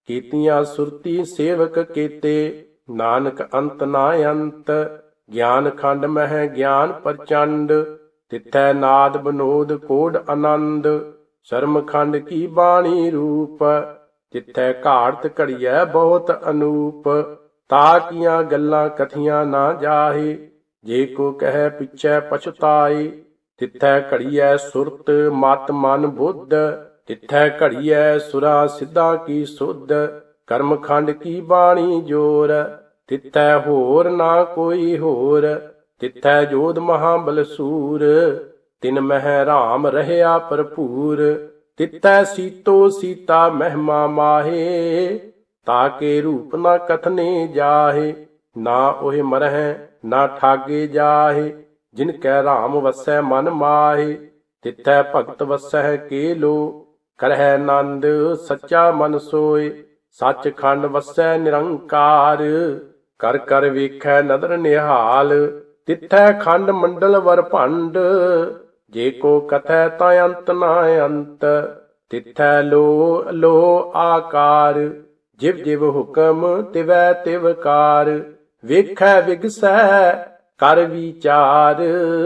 ਕੀਤੀਆਂ ਸੁਰਤੀ ਸੇਵਕ ਕੀਤੇ, ਨਾਨਕ ਅੰਤ ਨਾ ਅੰਤ। ਗਿਆਨ ਖੰਡ ਮਹਿ ਗਿਆਨ ਪ੍ਰਚੰਡ, ਤਿਥੈ ਨਾਦ ਬਨੋਦ ਕੋਡ ਆਨੰਦ। ਸ਼ਰਮ ਖੰਡ ਕੀ ਬਾਣੀ ਰੂਪ, ਤਿਥੈ ਘਾੜਤ ਘੜੀਐ ਬਹੁਤ ਅਨੂਪ। ਤਾਕੀਆਂ ਗੱਲਾਂ ਕਥੀਆਂ ਨਾ ਜਾਹੇ, ਜੇ ਕੋ ਕਹਿ ਪਿਛੈ ਪਛਤਾਏ। ਤਿਥੈ ਘੜੀਐ ਸੁਰਤ ਮਤ ਮਨ ਬੁੱਧ, ਤਿਥੈ ਘੜੀਐ ਸੁਰਾ ਸਿੱਧਾ ਕੀ ਸੁਧ। ਕਰਮ ਖੰਡ ਕੀ ਬਾਣੀ ਜੋਰ, ਤਿਥੈ ਹੋਰ ਨਾ ਕੋਈ ਹੋਰ। ਤਿਥੈ ਜੋਧ ਮਹਾਬਲ ਸੂਰ, ਤਿਨ ਮਹਿ ਰਾਮ ਰਹਿਆ ਭਰਪੂਰ। ਤਿਥੈ ਸੀਤੋ ਸੀਤਾ ਮਹਿਮਾ ਮਾਹੇ, ਤਾਕੇ ਰੂਪ ਨਾ ਕਥਨੇ ਜਾਹੇ। ਨਾ ਉਹੇ ਮਰਹਿ ਨਾ ਠਾਗੇ ਜਾਹੇ, ਜਿਨ ਕੈ ਰਾਮ ਵਸੈ ਮਨ ਮਾਹੇ। ਤਿਥੈ ਭਗਤ ਵਸੈ ਕੇਲੋ, ਕਰਹਿ ਆਨੰਦ ਸੱਚਾ ਮਨ ਸੋਏ। ਸੱਚ ਖੰਡ ਵਸੈ ਨਿਰੰਕਾਰ, ਕਰ ਕਰ ਵੇਖੈ ਨਦਰ ਨਿਹਾਲ। ਤਿਥੈ ਖੰਡ ਮੰਡਲ ਵਰ ਭੰਡ, ਜੇ ਕੋ ਕਥੈ ਤਾਂ ਅੰਤ ਨਾ ਅੰਤ। ਤਿਥੈ ਲੋ ਲੋ ਆਕਾਰ, ਜਿਵ ਜਿਵ ਹੁਕਮ ਤਿਵੈ ਤਿਵ ਕਾਰ। ਵੇਖੈ ਵਿਗਸੈ ਕਰ ਵਿਚਾਰ,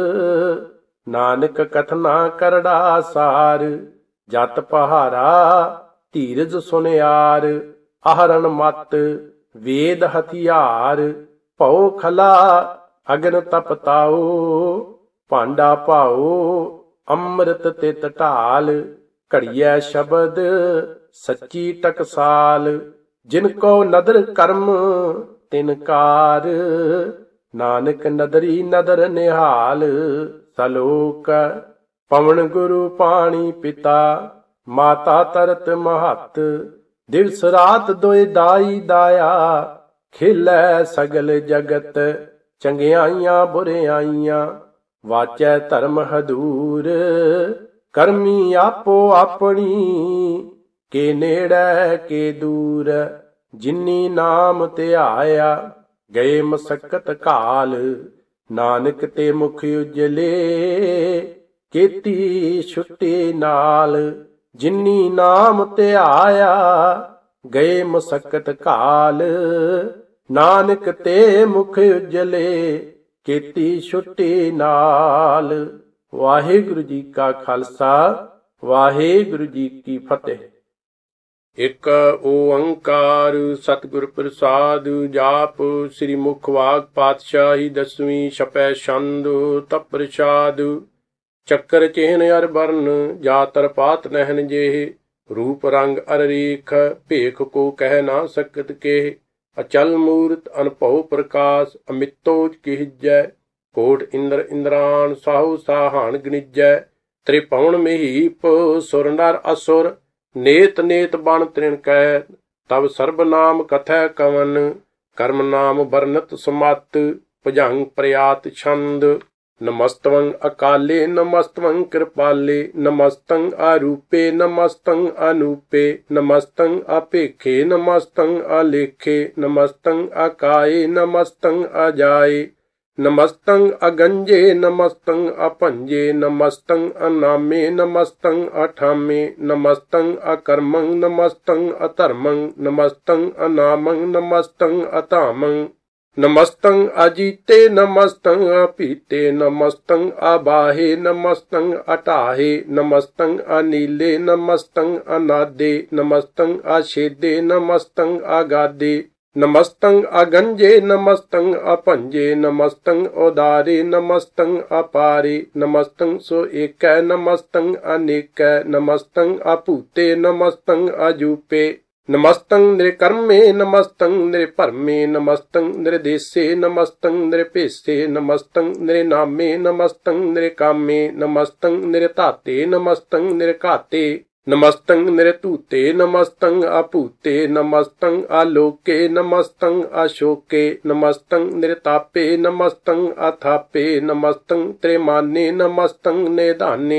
ਨਾਨਕ ਕਥਨਾ ਕਰੜਾ ਸਾਰ। ਜਤ ਪਹਾਰਾ ਧੀਰਜ ਸੁਨਿਆਰ, ਆਹਰਣ ਮਤ ਵੇਦ ਹਥਿਆਰ। ਭਉ ਖਲਾ ਅਗਨ ਤਪਤਾਓ, ਭਾਂਡਾ ਭਾਓ ਅੰਮ੍ਰਿਤ ਤਿਤ ਢਾਲ। ਘੜੀਐ ਸ਼ਬਦ ਸੱਚੀ ਟਕਸਾਲ, ਜਿਨ ਕੋ ਨਦਰ ਕਰਮ ਤਿਨ ਕਾਰ। ਨਾਨਕ ਨਦਰੀ ਨਦਰ ਨਿਹਾਲ। ਸਲੋਕ ਪਵਨ ਗੁਰੂ ਪਾਣੀ ਪਿਤਾ, ਮਾਤਾ ਤਰਤ ਮਹੱਤ। ਦਿਵਸ ਰਾਤ ਦੋਇ ਦਾਈ ਦਾਇਆ, ਖੇਲੈ ਸਗਲ ਜਗਤ। ਚੰਗਿਆਈਆਂ ਬੁਰਿਆਈਆਂ, ਵਾਚੈ ਧਰਮ ਹਦੂਰ। ਕਰਮੀ ਆਪੋ ਆਪਣੀ, ਕੇ ਨੇੜੇ ਕੇ ਦੂਰ। ਜਿਨੀ ਨਾਮ ਧਿਆਇਆ, ਗਏ ਮਸਕਤ ਕਾਲ। ਨਾਨਕ ਤੇ ਮੁਖ ਉਜਲੇ, ਕੀਤੀ ਛੁੱਟੀ ਨਾਲ। ਜਿਨੀ ਨਾਮ ਧਿਆਇਆ, ਗਏ ਮਸਕਤ ਕਾਲ। ਨਾਨਕ ਤੇ ਮੁਖ ਉਜਲੇ, ਕੀਤੀ ਛੁੱਟੀ ਨਾਲ। ਵਾਹਿਗੁਰੂ ਜੀ ਕਾ ਖਾਲਸਾ, ਵਾਹਿਗੁਰੂ ਜੀ ਕੀ ਫਤਿਹ। ਇਕ ਓੰਕਾਰ ਸਤਿਗੁਰ ਪ੍ਰਸਾਦਿ, ਜਾਪ ਸ੍ਰੀ ਮੁਖ ਵਾਗ ਪਾਤਸ਼ਾਹੀ ਦਸਵੀਂ ਛਪੈ ਛੰਦ ਤਪ ਪ੍ਰਸਾਦ। ਚੱਕਰ ਚਿਹਨ ਅਰ ਬਰਨ, ਜਾ ਤਰ ਪਾਤ ਨਹਿਨ ਜੇਹ। ਰੂਪ ਰੰਗ ਅਰ ਰੇਖ, ਭੇਖ ਕੋ ਕਹਿ ਨਾ ਸਕਤ ਕੇਹ। ਅਚਲ ਮੂਰਤ ਅਨਭਉ ਪ੍ਰਕਾਸ਼, ਅਮਿਤੋਜ ਕਿਹਜੈ। ਕੋਟ ਇੰਦਰ ਇੰਦਰਾਨ, ਸਾਹੂ ਸਾਹਾਨ ਗਣਿਜੈ। ਤ੍ਰਿਭਵਨ ਮਹੀਪ, ਸੁਰ ਨਰ ਅਸੁਰ। ਨੇਤ ਨੇਤ ਬਣ ਤ੍ਰਿਣ ਕੈ, ਤਬ ਸਰਬ ਨਾਮ ਕਥੈ ਕਵਨ। ਕਰਮ ਨਾਮ ਵਰਨਤ ਸਮਤ, ਭੁਜੰਗ ਪ੍ਰਿਆਤ ਛੰਦ। ਨਮਸਤਵੰ ਅਕਾਲੇ, ਨਮਸਤਵੰ ਕਿਰਪਾਲੇ। ਨਮਸਤੰ ਆਰੂਪੇ, ਨਮਸਤੰ ਅਨੂਪੇ। ਨਮਸਤੰ ਆਪੇਖੇ, ਨਮਸਤੰ ਆਲੇਖੇ। ਨਮਸਤੰ ਆਕਾਏ, ਨਮਸਤੰ ਆਜਾਏ। ਨਮਸਤੰ ਅਗੰਜੇ, ਨਮਸਤੰ ਅਭੰਜੇ। ਨਮਸਤੰ ਅਨਾਮੇ, ਨਮਸਤੰ ਅਠਾਮੇ। ਨਮਸਤੰ ਅਕਰਮੰ, ਨਮਸਤੰ ਅਧਰਮੰ। ਨਮਸਤੰ ਅਨਾਮੰ, ਨਮਸਤੰ ਅਧਾਮੰ। ਨਮਸਤੰ ਅਜੀਤੇ, ਨਮਸਤੰ ਅਪੀਤੇ। ਨਮਸਤੰ ਆਬਾਹੇ, ਨਮਸਤੰ ਅਟਾਹੇ। ਨਮਸਤੰ ਅਨੀਲੇ, ਨਮਸਤੰ ਅਨਾਦੇ। ਨਮਸਤੰ ਆਛੇਦੇ, ਨਮਸਤੰ ਆਗਾਦੇ। ਨਮਸਤੰ ਅਗੰਜੇ, ਨਮਸਤੰ ਅਭੰਜੇ। ਨਮਸਤੰ ਉਦਾਰੇ, ਨਮਸਤੰ ਅਪਾਰੇ। ਨਮਸਤੰ ਸੋ ਏਕੈ, ਨਮਸਤੰ ਅਨੇਕੈ। ਨਮਸਤੰ ਅਭੂਤੇ, ਨਮਸਤੰ ਅਜੂਪੇ। ਨਮਸਤੰ ਨਿਰਕਰਮੇ, ਨਮਸਤੰ ਨਿਰਭਰਮੇ। ਨਮਸਤੰ ਨਿਰਦੇਸੇ, ਨਮਸਤੰ ਨਿਰਭੇਸੇ। ਨਮਸਤੰ ਨਿਰਨਾਮੇ, ਨਮਸਤੰ ਨਿਰਕਾਮੇ। ਨਮਸਤੰ ਨਿਰਧਾਤੇ, ਨਮਸਤੰ ਨਿਰਘਾਤੇ। ਨਮਸਤੰ ਨਿਰਧੂਤੇ, ਨਮਸਤੰ ਅਭੂਤੇ। ਨਮਸਤੰ ਆਲੋਕੇ, ਨਮਸਤੰ ਅਸ਼ੋਕੇ। ਨਮਸਤੰ ਨਿਰਤਾਪੇ, ਨਮਸਤੰ ਅਥਾਪੇ। ਨਮਸਤੰ ਤ੍ਰਿਮਾਨੇ, ਨਮਸਤੰ ਨਿਧਾਨੇ।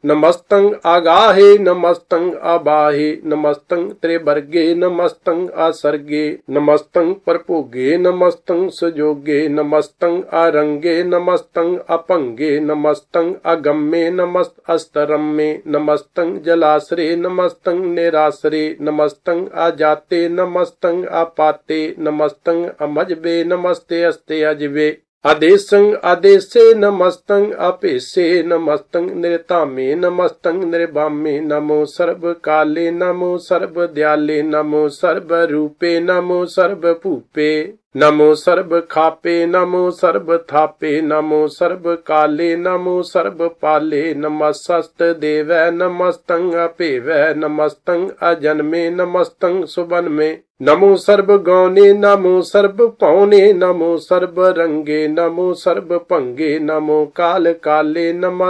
नमस्तं आगाहे नमस्तं आबाहे नमस्तं त्रिवर्गे नमस्तं आसर्गे नमस्तं परपोगे नमस्तं सुजोगे नमस्तं आरंगे नमस्तं अपंगे नमस्तं अगम्ये नमस्त अस्तरम्ये नमस्तं जलाश्रे नमस्तं निराश्रे नमस्तं आजाते नमस्तं आपाते नमस्तं अमजबे नमस्ते अस्ते अजबे आदेशं आदेशे नमस्तं अपेशे नमस्तं निर्तामे नमस्तं निर्वामे नमो सर्वकाले नमो सर्वदयाले नमो सर्वरूपे नमो सर्वभूपे नमो सर्वखापे नमो सर्वथापे नमो सर्वकाले नमो सर्वपाले नमस्तस्त देवै नमस्तं अपेवै नमस्तं अजन्मे नमस्तं सुबन्मे नमो सर्वगौने नमो सर्वपौने नमो सर्वरंगे नमो सर्वपंगे नमो काल काले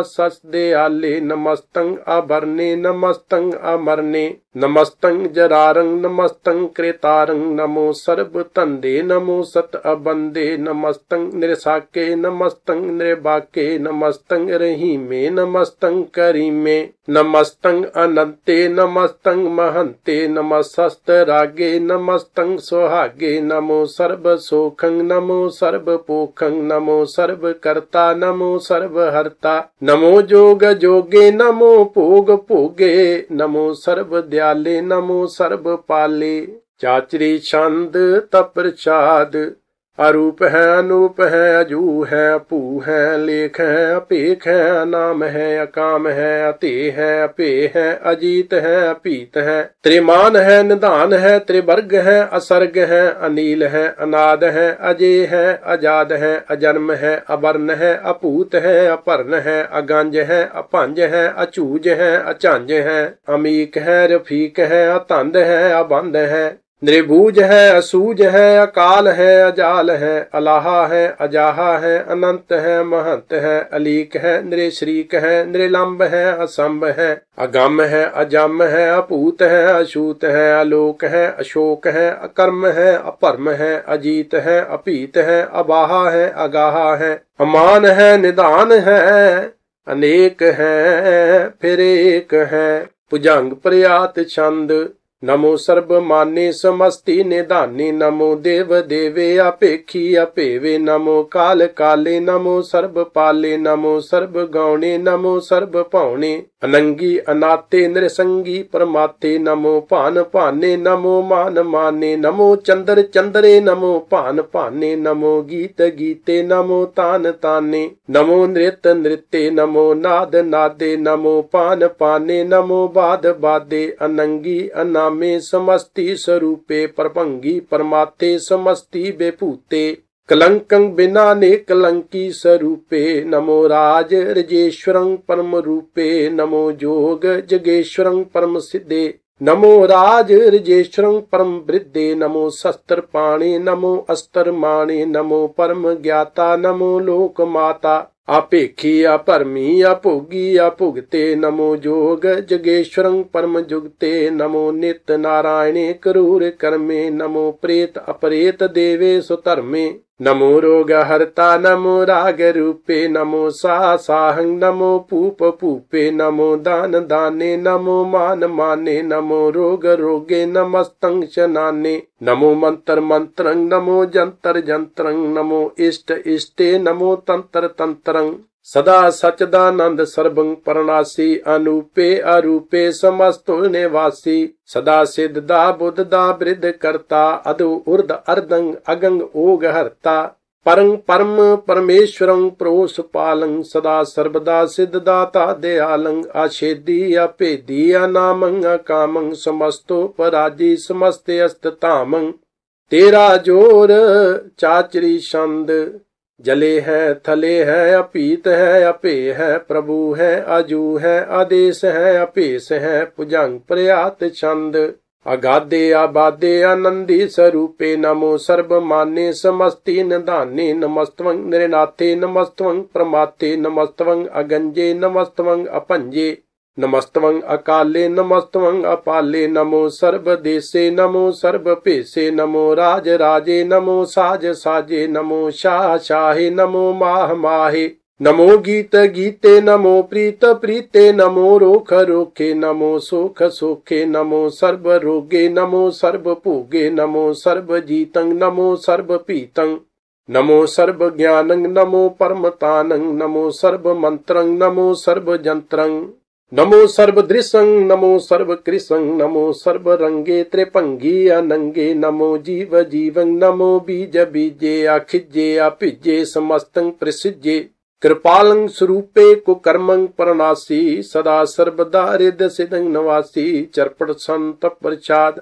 नमस्तदयाले नमस्तं अभरणे नमस्तं अमरणे नमस्तं जरारं नमस्तं क्रेतारं नमो सर्वतंदे नमो सत अबंदे नमस्तं निरसाके नमस्तं निर्बाके नमस्तं रहीमे नमस्तं करीमे नमस्तं अनंते नमस्तं महंते नमस्तरागे नमस्तं सुहागे नमो सर्वसोखं नमो सर्वपोखं नमो सर्वकर्ता नमो सर्वहर्ता नमो जोग जोगे नमो भोग भोगे नमो सर्वदयाले नमो सर्वपाले चाचरी छंद तप्रसाद अरूप है अनूप है अजू है अपू है लेख है अपेख है अनाम है अकाम है अते है अपे है अजीत है अपीत है त्रिमान है निदान है त्रिवर्ग है असर्ग है अनील है अनाद है अजय है अजाद है अजन्म है अवर्ण है अपूत है अपर्ण है अगंज है अपंज है अचूज है अचंज है अमीक है रफीक है अतंद है अबंध है निर्भुज है असूज है अकाल है अजाल है अलाहा है अजाहा है अनंत है महंत है अलीक है नृश्रीक है नृलंब है असंभ है अगम है अजम है अपूत है अछूत है अलोक है अशोक है अकर्म है अपरम है अजीत है अपीत है अबाहा है अगाहा है अमान है निदान है अनेक है फिर एक है भुजंग प्रयात छंद नमो सर्वमाने समस्ति निदाने नमो देव देवे अपेखी अपेवे नमो काल काले नमो सर्वपाले नमो सर्वगौणे नमो सर्वपौणे अनंगी अनाते नृसंगी परमाते नमो पान पाने नमो मान माने नमो चंद्र चंद्रे नमो पान पाने नमो गीत गीते नमो तान ताने नमो नृत्य नृत्य नमो नाद नादे नमो पान पाने नमो बाद बादे अनंगी अनाम में समस्ति स्वरूपे परपंगी परमाते समस्ति बेपूते कलंकं बिना ने कलंकी स्वरूपे नमो राज रजेश्वरं परम रूपे नमो जोग जगेश्वरं परम सिद्धे नमो राज रजेश्वरं परम वृद्धे नमो शस्त्र पाणे नमो अस्त्र माणे नमो परम ज्ञाता नमो लोक माता अपेखी अपरमी अभोगी अभुगते नमो जोग जगेश्वरं परम जुगते नमो नित्य नारायणे क्रूर कर्मे नमो प्रेत अपरेत देवे सुधर्मे नमो रोग हरता नमो राग रूपे नमो साहं नमो पूप पूपे नमो दान दाने नमो मान माने नमो रोग रोगे नमस्तं शनाने नमो मंत्र मंत्रं नमो जंतर जंत्रं नमो इष्ट इष्टे नमो तंत्र तंत्रं सदा सच्चिदानंद सर्वं परनासी अनूपे अरूपे समस्तो निवासी सदा सिद्धदा बुद्धदा वृद्ध करता अदु उर्द अर्दं अगंग ओग हरता परं परम परमेश्वरं प्रोसपालं सदा सर्वदा सिद्धदाता दयालं अछेदी अपेदी अनामं अकामं समस्तो पराजी समस्ते अस्ततामं तेरा जोर चाचरी छंद जले है थले है अपीत है अपे है प्रभु है अजू है आदेश है अपेश है भुजंग प्रयात छंद अगाधे आबादे आनंदी स्वरूपे नमो सर्वमाने समस्ति निदाने नमस्तवं नृनाथे नमस्तवं प्रमाथे नमस्तवं अगंजे नमस्तवं अपंजे नमस्तवं अकाले नमस्तवं अपाले नमो सर्वदेशे नमो सर्वपेशे नमो राज राजे नमो साज साजे नमो शाह शाहे नमो माह माहे नमो गीत गीते नमो प्रीत प्रीते नमो रोख रोखे नमो सोख सोखे नमो सर्व रोगे नमो सर्व भोगे नमो सर्व जीतं नमो सर्व पीतं नमो सर्व ज्ञानं नमो परमतानं नमो सर्व मंत्रं नमो सर्व जंत्रं नमो सर्व दृशं नमो सर्व कृशं नमो सर्व रंगे त्रिपंगी अनंगे नमो जीव जीवं नमो बीज बीजे अखिजे अपिजे समस्तं प्रसिजे कृपालं स्वरूपे कुकर्मं परनासी सदा सर्वदा हृदय सिद्धं नवासी चर्पण संत प्रसाद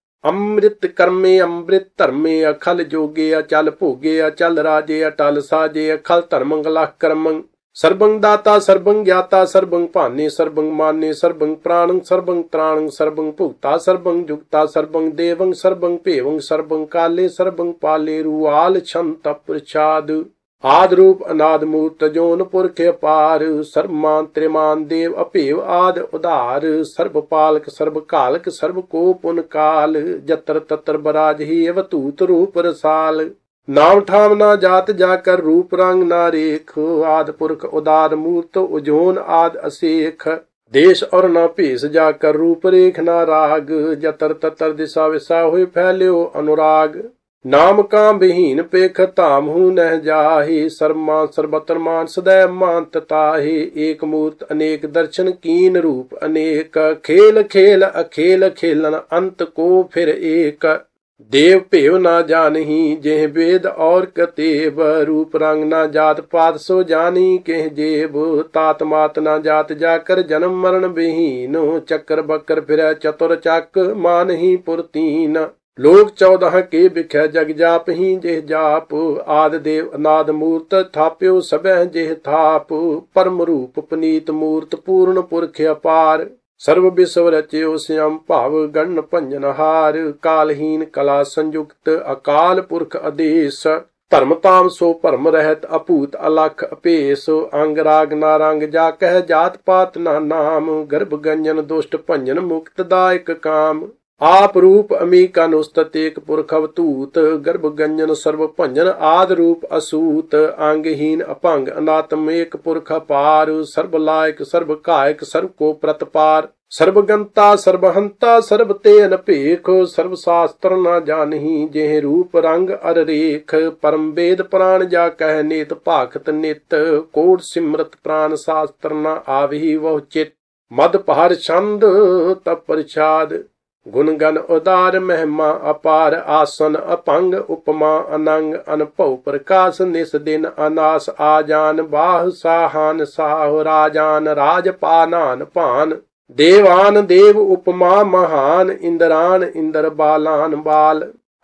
अमृत कर्मे अमृत धर्मे अखल जोगे अचल भोगे अचल राजे अटल साजे अखल धर्मंगला कर्मं सर्वं दाता सर्वं ज्ञाता सर्वं पाने सर्वं माने सर्वं प्राणं सर्वं त्राणं सर्वं भुक्ता सर्वं जुक्ता सर्वं देवं सर्वं पेवं सर्वं काले सर्वं पाले रुआल छंत प्रसाद आद रूप अनाद मूर्त जोन पुरख अपार सर्वमान त्रिमान देव अपेव आद उदार सर्व पालक सर्व कालक सर्व को पुन काल जत्र तत्र बराज ही अवतूत रूप रसाल नाम ठाम ना जात जाकर रूप रंग ना रेख आद पुरख उदार मूर्त उजोन आद असेख देश और न भेष जाकर रूप रेख ना राग जतर ततर दिशा विशा हुए फैल्यो अनुराग नाम काम विहीन पेख ताम हूं न जाहि सर्वमान सर्वत्र मान सदैव मानत ताहि एक मूर्त अनेक दर्शन कीन रूप अनेक खेल खेल अखेल खेलन अंत को फिर एक देव पेव ना जानही जेह वेद और कतेब रूप रंग ना जात पात सो जानी केह जेब तात मात ना जात जाकर जन्म मरण विहीन चक्कर बक्कर फिर चतुर चक मान ही पुरतीन लोक 14 के बिख जग जाप ही जेह जाप आद देव अनाद मूर्त थाप्यो सबह जेह थाप परम रूप पुनीत मूर्त पूर्ण पुरख अपार सर्व विश्व रच्यो श्याम भाव गण भंजन हार कालहीन कला संयुक्त अकाल पुरख आदेश धर्म ताम सो भरम रहत अपूत अलख अपेश अंग राग नारंग जा कह जात पात ना नाम गर्भ गंजन दुष्ट भंजन मुक्त दायक काम आप रूप अमीकानुस्तत एक पुरख अवतूत गर्भ गंजन सर्व भंजन आद रूप असूत अंगहीन अपंग अनात्म एक पुरख अपार सर्व लायक सर्व कायक सर्व को प्रतपार सर्वगंता सर्वहंता सर्व ते अनपेख सर्व शास्त्र न जानही जेह रूप रंग अर रेख परम वेद प्राण जा कह नेत भाखत नित कोट सिमरत प्राण शास्त्र न आवही वह चित मद पहर छंद तप प्रसाद गुण गण उदार महिमा अपार आसन अपंग उपमा अनंग अनपौ प्रकाश निस दिन अनास आजान बाह साहान साह राजान राजपानान पान देवान देव उपमा महान इंद्रान इंद्र बालान बाल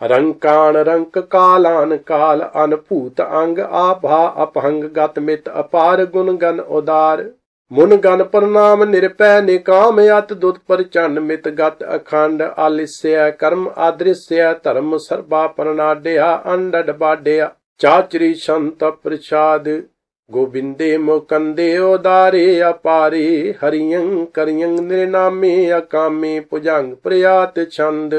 रंकान रंक कालान काल अनभूत अंग आभा अपहंग गत मित अपार गुण गण उदार मुन गण प्रणाम निरपै निकाम अत दुत प्रचंड मित गत अखंड आलिस्य कर्म आदृश्य धर्म सर्वा प्रणाड्या अंडड बाड्या चाचरी संत प्रसाद गोविंदे मुकंदे उदारे अपारे हरियं करियं निर्नामे अकामे पुजंग प्रयात छंद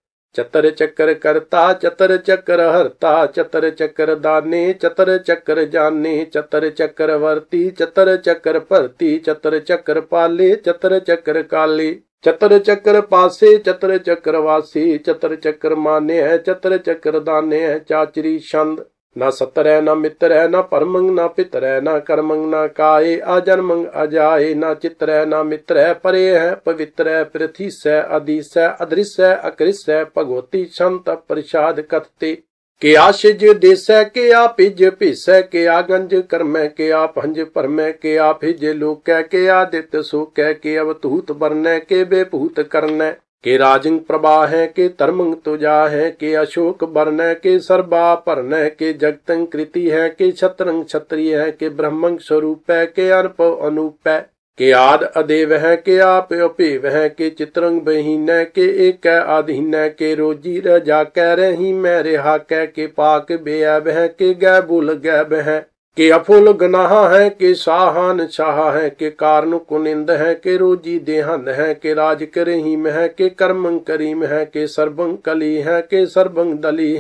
चतर चक्कर करता चतर चक्कर हरता चतर चक्कर दाने चतर चक्कर जाने चतर चक्कर वर्ती चतर चक्कर भरती चतर चक्कर पाले चतर चक्कर काले चतर चक्कर पासे चतर चक्कर वासी चतर चक्कर माने है चतर चक्कर दाने है चाचरी छंद न सतर है न मित्र है न परमंग न पितर है न कर्मंग न काये अजन्मंग अजाये न चित्र है न मित्र है परे है पवित्र है पृथ्वी से अदिश है अदृश्य है अकृष्य है भगवती संत प्रसाद कथते के आशिज देश के आपिज पिस के आगंज कर्म के आप हंज परम के आप हिज लोक के आदित्य सुख के अवतूत वर्ण के बेभूत कर्ण के राजंग प्रभा है के धर्मंग तुजा है के अशोक वर्ण के सर्वा पर्ण के जगतंग कृति है के छत्रंग क्षत्रिय है के ब्रह्मंग स्वरूप है के अनप अनूप है के आद अदेव है के आप अपेव है के चित्रंग बहीन के एक आधीन के रोजी रजा कह रही मैं रेहा कह के पाक बेअब है के गैबुल गैब है के अफुल गनाह है के साहान शाह है के कारण कुनिंद है के रोजी देहन है के राज करहीम है के कर्मं करीम है के सर्वं कली है के सर्वं दली है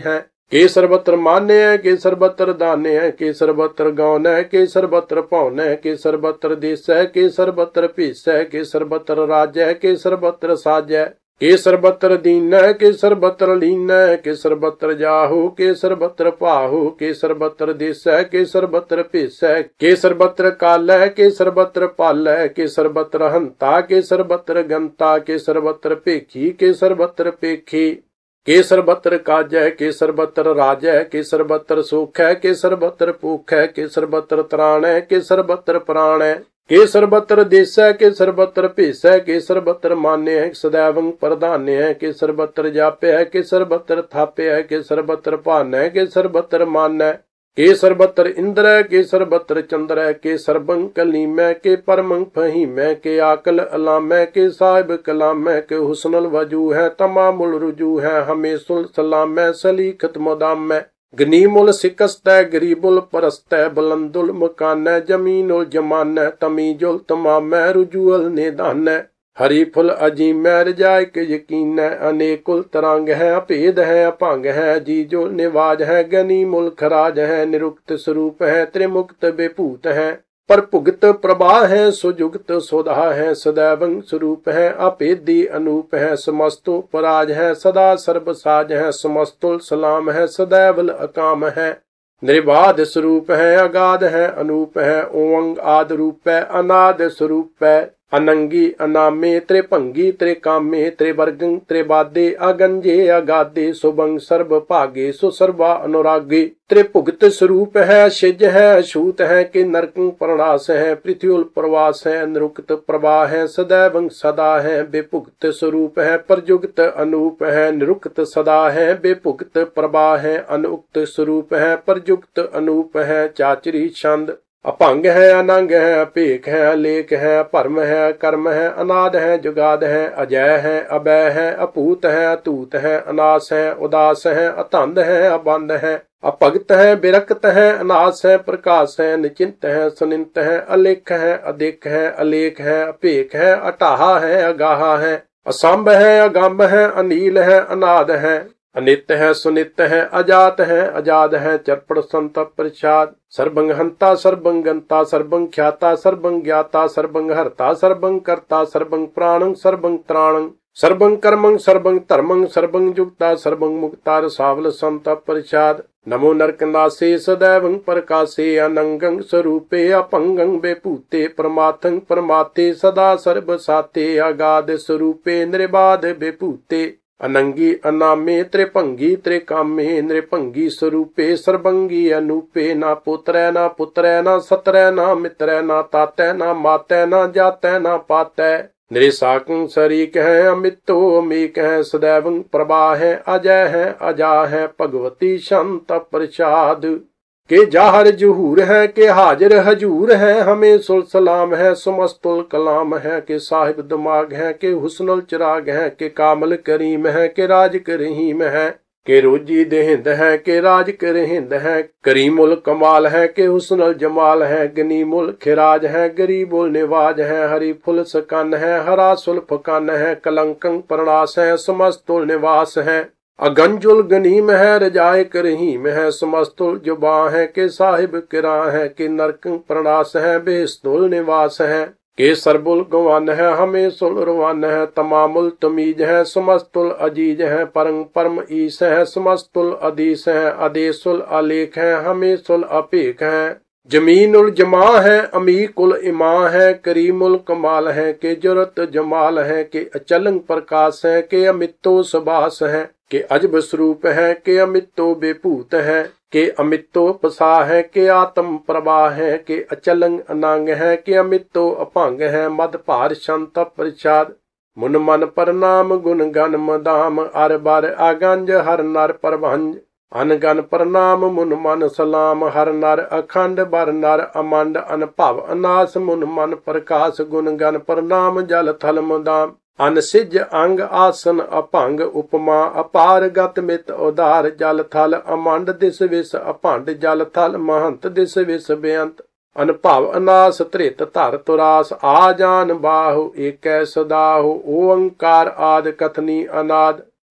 के सर्वत्र मान्य के सर्वत्र दान्य के सर्वत्र गौन के सर्वत्र पौन के सर्वत्र देश के सर्वत्र पीस के सर्वत्र राज्य के सर्वत्र साजय के सर्वत्र दीन के सर्वत्र लीन के सर्वत्र जाहु के सर्वत्र पाहु के सर्वत्र देश के सर्वत्र पीस के सर्वत्र काल के सर्वत्र पाल के सर्वत्र हंता के सर्वत्र गंता के सर्वत्र पेखी के सर्वत्र पेखी के सर्वत्र काजय के सर्वत्र राजय के सर्वत्र सुख के सर्वत्र पुख के सर्वत्र त्राण के सर्वत्र प्राण के सर्वत्र देश के सर्वत्र पेश के सर्वत्र मान्य सदैव प्रधान्य के सर्वत्र जाप्य के सर्वत्र थाप्य के सर्वत्र पान के सर्वत्र मान्य के सर्वत्र इंद्र के सर्वत्र चंद्र के सर्वं कलीम के परमं फहीम के आकल अलाम के साहिब कलाम के हुस्नल वजू है तमामुल रुजू है हमेशुल सलाम सलीखत मुदाम गनीमुल सिकस्त गरीबुल परस्त बुलंदुल मकान जमीनुल जमान तमीजुल तमाम रुजुअल निदान हरी फुल अजीम रजाय के यकीन अनेकुल तरंग है अभेद है अभंग है जीजो निवाज है गनीमुल खराज है निरुक्त स्वरूप है त्रिमुक्त बेपूत है पर भुगत प्रभा है सुजुगत सोधा है सदैव स्वरूप है अपेदी अनूप है समस्तो पराज है सदा सर्वसाज है समस्तुल सलाम है सदैवल अकाम है निर्बाध स्वरूप है अगाध है अनूप है ओंग आद रूप है अनाद स्वरूप है अनंगी अनामे त्रिभंगी त्रिकामे त्रिवर्गं त्रिबादे अगंजे अगादे सुबंग सर्व भागे सुसर्वा अनुरागे त्रिभुगत स्वरूप है शिज है अछूत है कि नरकं प्रणास है पृथ्वी प्रवास है निरुक्त प्रभा है सदैव सदा है बेभुगत स्वरूप है परजुगत अनूप है निरुक्त सदा है बेभुगत प्रभा है अनुक्त स्वरूप है परजुगत अनूप है चाचरी छंद अभंग है अनंग है अपेख है अलेख है परम है कर्म है अनाद है जुगाद है अजय है अभय है अपूत है अतूत है अनास है उदास है अतंद है अबंध है अपगत है बिरक्त है अनास है प्रकाश है निचिंत है सुनिंत है अलेख है अधिक है अलेख है अपेख है अटाहा है अगाहा है असंभ है अगम्भ है अनील है अनाद है अनित्य है सुनित्य है अजात है अजाद है चरपड़ संत प्रसाद सर्वंग हंता सर्वंग गंता सर्वंग ख्याता सर्वंग ज्ञाता सर्वंग हरता सर्वंग कर्ता सर्वंग प्राणं सर्वंग त्राणं सर्वंग कर्मं सर्वंग धर्मं सर्वंग जुक्ता सर्वंग मुक्ता सावल संत प्रसाद नमो नरकनासे सदैवं प्रकाशे अनंगं स्वरूपे अपंगं बेपूते परमार्थं परमाते सदा सर्वसाते अगाध स्वरूपे निर्बाध बेपूते अनंगी अनामे त्रिभंगी त्रिकामे नृभंगी स्वरूपे सर्वंगी अनूपे ना पुत्र ना पुत्र ना सत्र ना मित्र ना तातै ना मातै ना जातै ना पातै निरिसाकं शरीक है अमितो अमीक है सदैवं प्रभा है अजय है अजा है भगवती शांत प्रसाद के जाहर जुहूर है के हाजिर हजूर है हमें सुल सलाम है समस्तुल कलाम है के साहिब दिमाग है के हुस्नुल चिराग है के कामल करीम है के राज करहीम है के रोजी देहिंद है के राज करहिंद है करीमुल कमाल है के हुस्नुल जमाल है गनीमुल खिराज है गरीबुल निवाज है हरी फुल सकन है हरा सुल्फ कन है कलंकं प्रणास है समस्तुल निवास है अगंजुल गनीम है रजाए करहीम है समस्तुल जुबा है के साहिब किरा है के नरकं प्रणास है बेस्तुल निवास है के सरबुल गवान है हमें सुल रवान है तमामुल तमीज है समस्तुल अजीज है परंग परम ईस है समस्तुल अदीस है अदेसुल अलेख है हमें सुल अपेख है जमीनुल जमा है अमीकुल इमा है करीमुल कमाल है के जुरत जमाल है के अचलंग प्रकाश है के अमितो सबास है के अजब स्वरूप है के अमितो बेपूत है के अमितो पसा है के आत्म प्रभा है के अचलंग अनांग है के अमितो अभंग है मद भार शांत प्रसाद मुन मन परनाम गुण गन मदाम अर बर आगंज हर नर परभंज अनगन प्रणाम मुन मन सलाम हर नर अखंड बर नर अमंड अनभव अनास मुन मन प्रकाश गुण गन प्रणाम जल थल मुदाम अनसिज अंग आसन अभंग उपमा अपार गत मित उदार जल थल अमंड दिस विस अभंड जल थल महंत दिस विस बेअंत अनभव अनास त्रित धर तुरास आ जान बाहु एक सदाहु ओंकार आद कथनी अनाद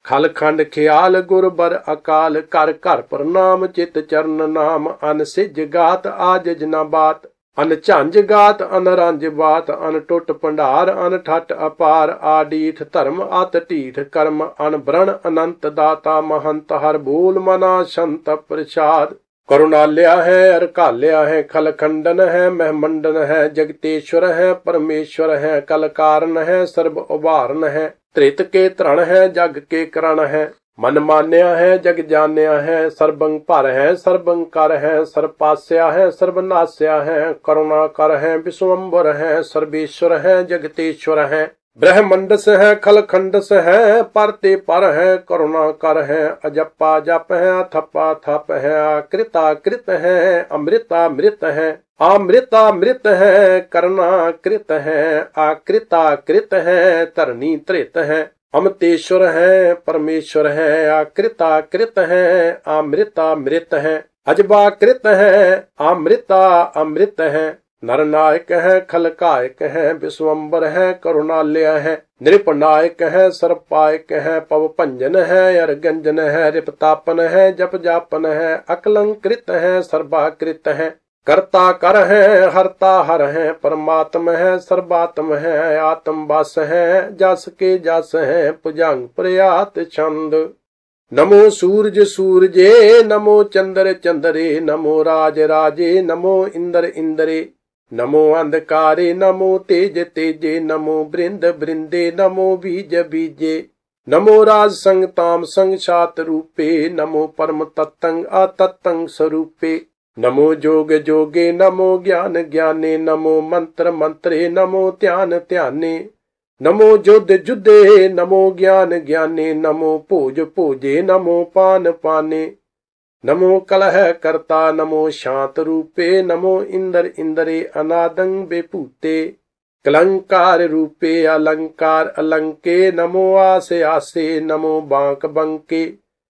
खल खंड ख्याल गुर बर अकाल, कर घर प्रणाम चित चरण नाम। अन सिज गात आजज न बात, अन झंझ गात अन रंज बात। अन टुट भंडार अन ठट अपार, आडीठ धर्म अत ढीठ कर्म। अन ब्रण अनंत दाता महंत, हर बोल मना संत प्रसाद। करुणाल्या है अरकाल्या है, खल खंडन है महमंडन है। जगतेश्वर है परमेश्वर है, कल कारण है सर्व उभारण है। त्रित के तरण है जग के करण है, मन मान्या है जग जान्या है। सर्वं पर है सर्वं कर है, सर्वपास्या है सर्वनास्या है। करुणा कर है विश्वम्भर है, सर्वेश्वर है जगतेश्वर है। ब्रह्मंडस है खल खंडस है, परते पर है करुणा कर है। अजप्पा जप है अथप्पा थप है, आकृता कृत है अमृता मृत है। अमृता मृत है करना कृत है, आकृता कृत है तरनी त्रित है। अमृतेश्वर है परमेश्वर है, आकृता कृत है अमृता मृत है। अजबा कृत है अमृता अमृत है, नरनायक है खलकायक है। विश्वम्बर है करुणालय है, नृपनायक है सर्पायक है। पव भंजन है अरगंजन है, रिपतापन है जप जापन है। अकलंकृत है सर्वाकृत है, कर्ता कर है हरता हर है। परमात्म है सर्वात्म है, आत्म बस है जस के जस है। भुजंग प्रयात छंद। नमो सूरज सूरजे, नमो चंद्र चंद्रे। नमो राज राजे, नमो इंद्र इंद्रे। नमो अंधकारे, नमो तेज तेजे। नमो बृंद बृंदे, नमो बीज बीजे। नमो राज संग ताम संग सात रूपे, नमो परम तत्तंग अतत्तंग स्वरूपे। नमो जोग जोगे, नमो ज्ञान ज्ञाने। नमो मंत्र मंत्रे, नमो ध्यान ध्याने। नमो जुद्ध जुद्धे, नमो ज्ञान ज्ञाने। नमो भोज भोजे, नमो पान पाने। नमो कलह करता, नमो शांत रूपे। नमो इंद्र इंद्रे, अनादं बेपूते। कलंकार रूपे, अलंकार अलंके। नमो आसे आसे, नमो बांक बंके।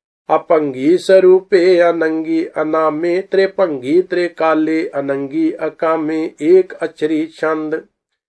अपंगी स्वरूपे, अनंगी अनामे। त्रिभंगी त्रिकाले, अनंगी अकामे। एक अक्षरी छंद।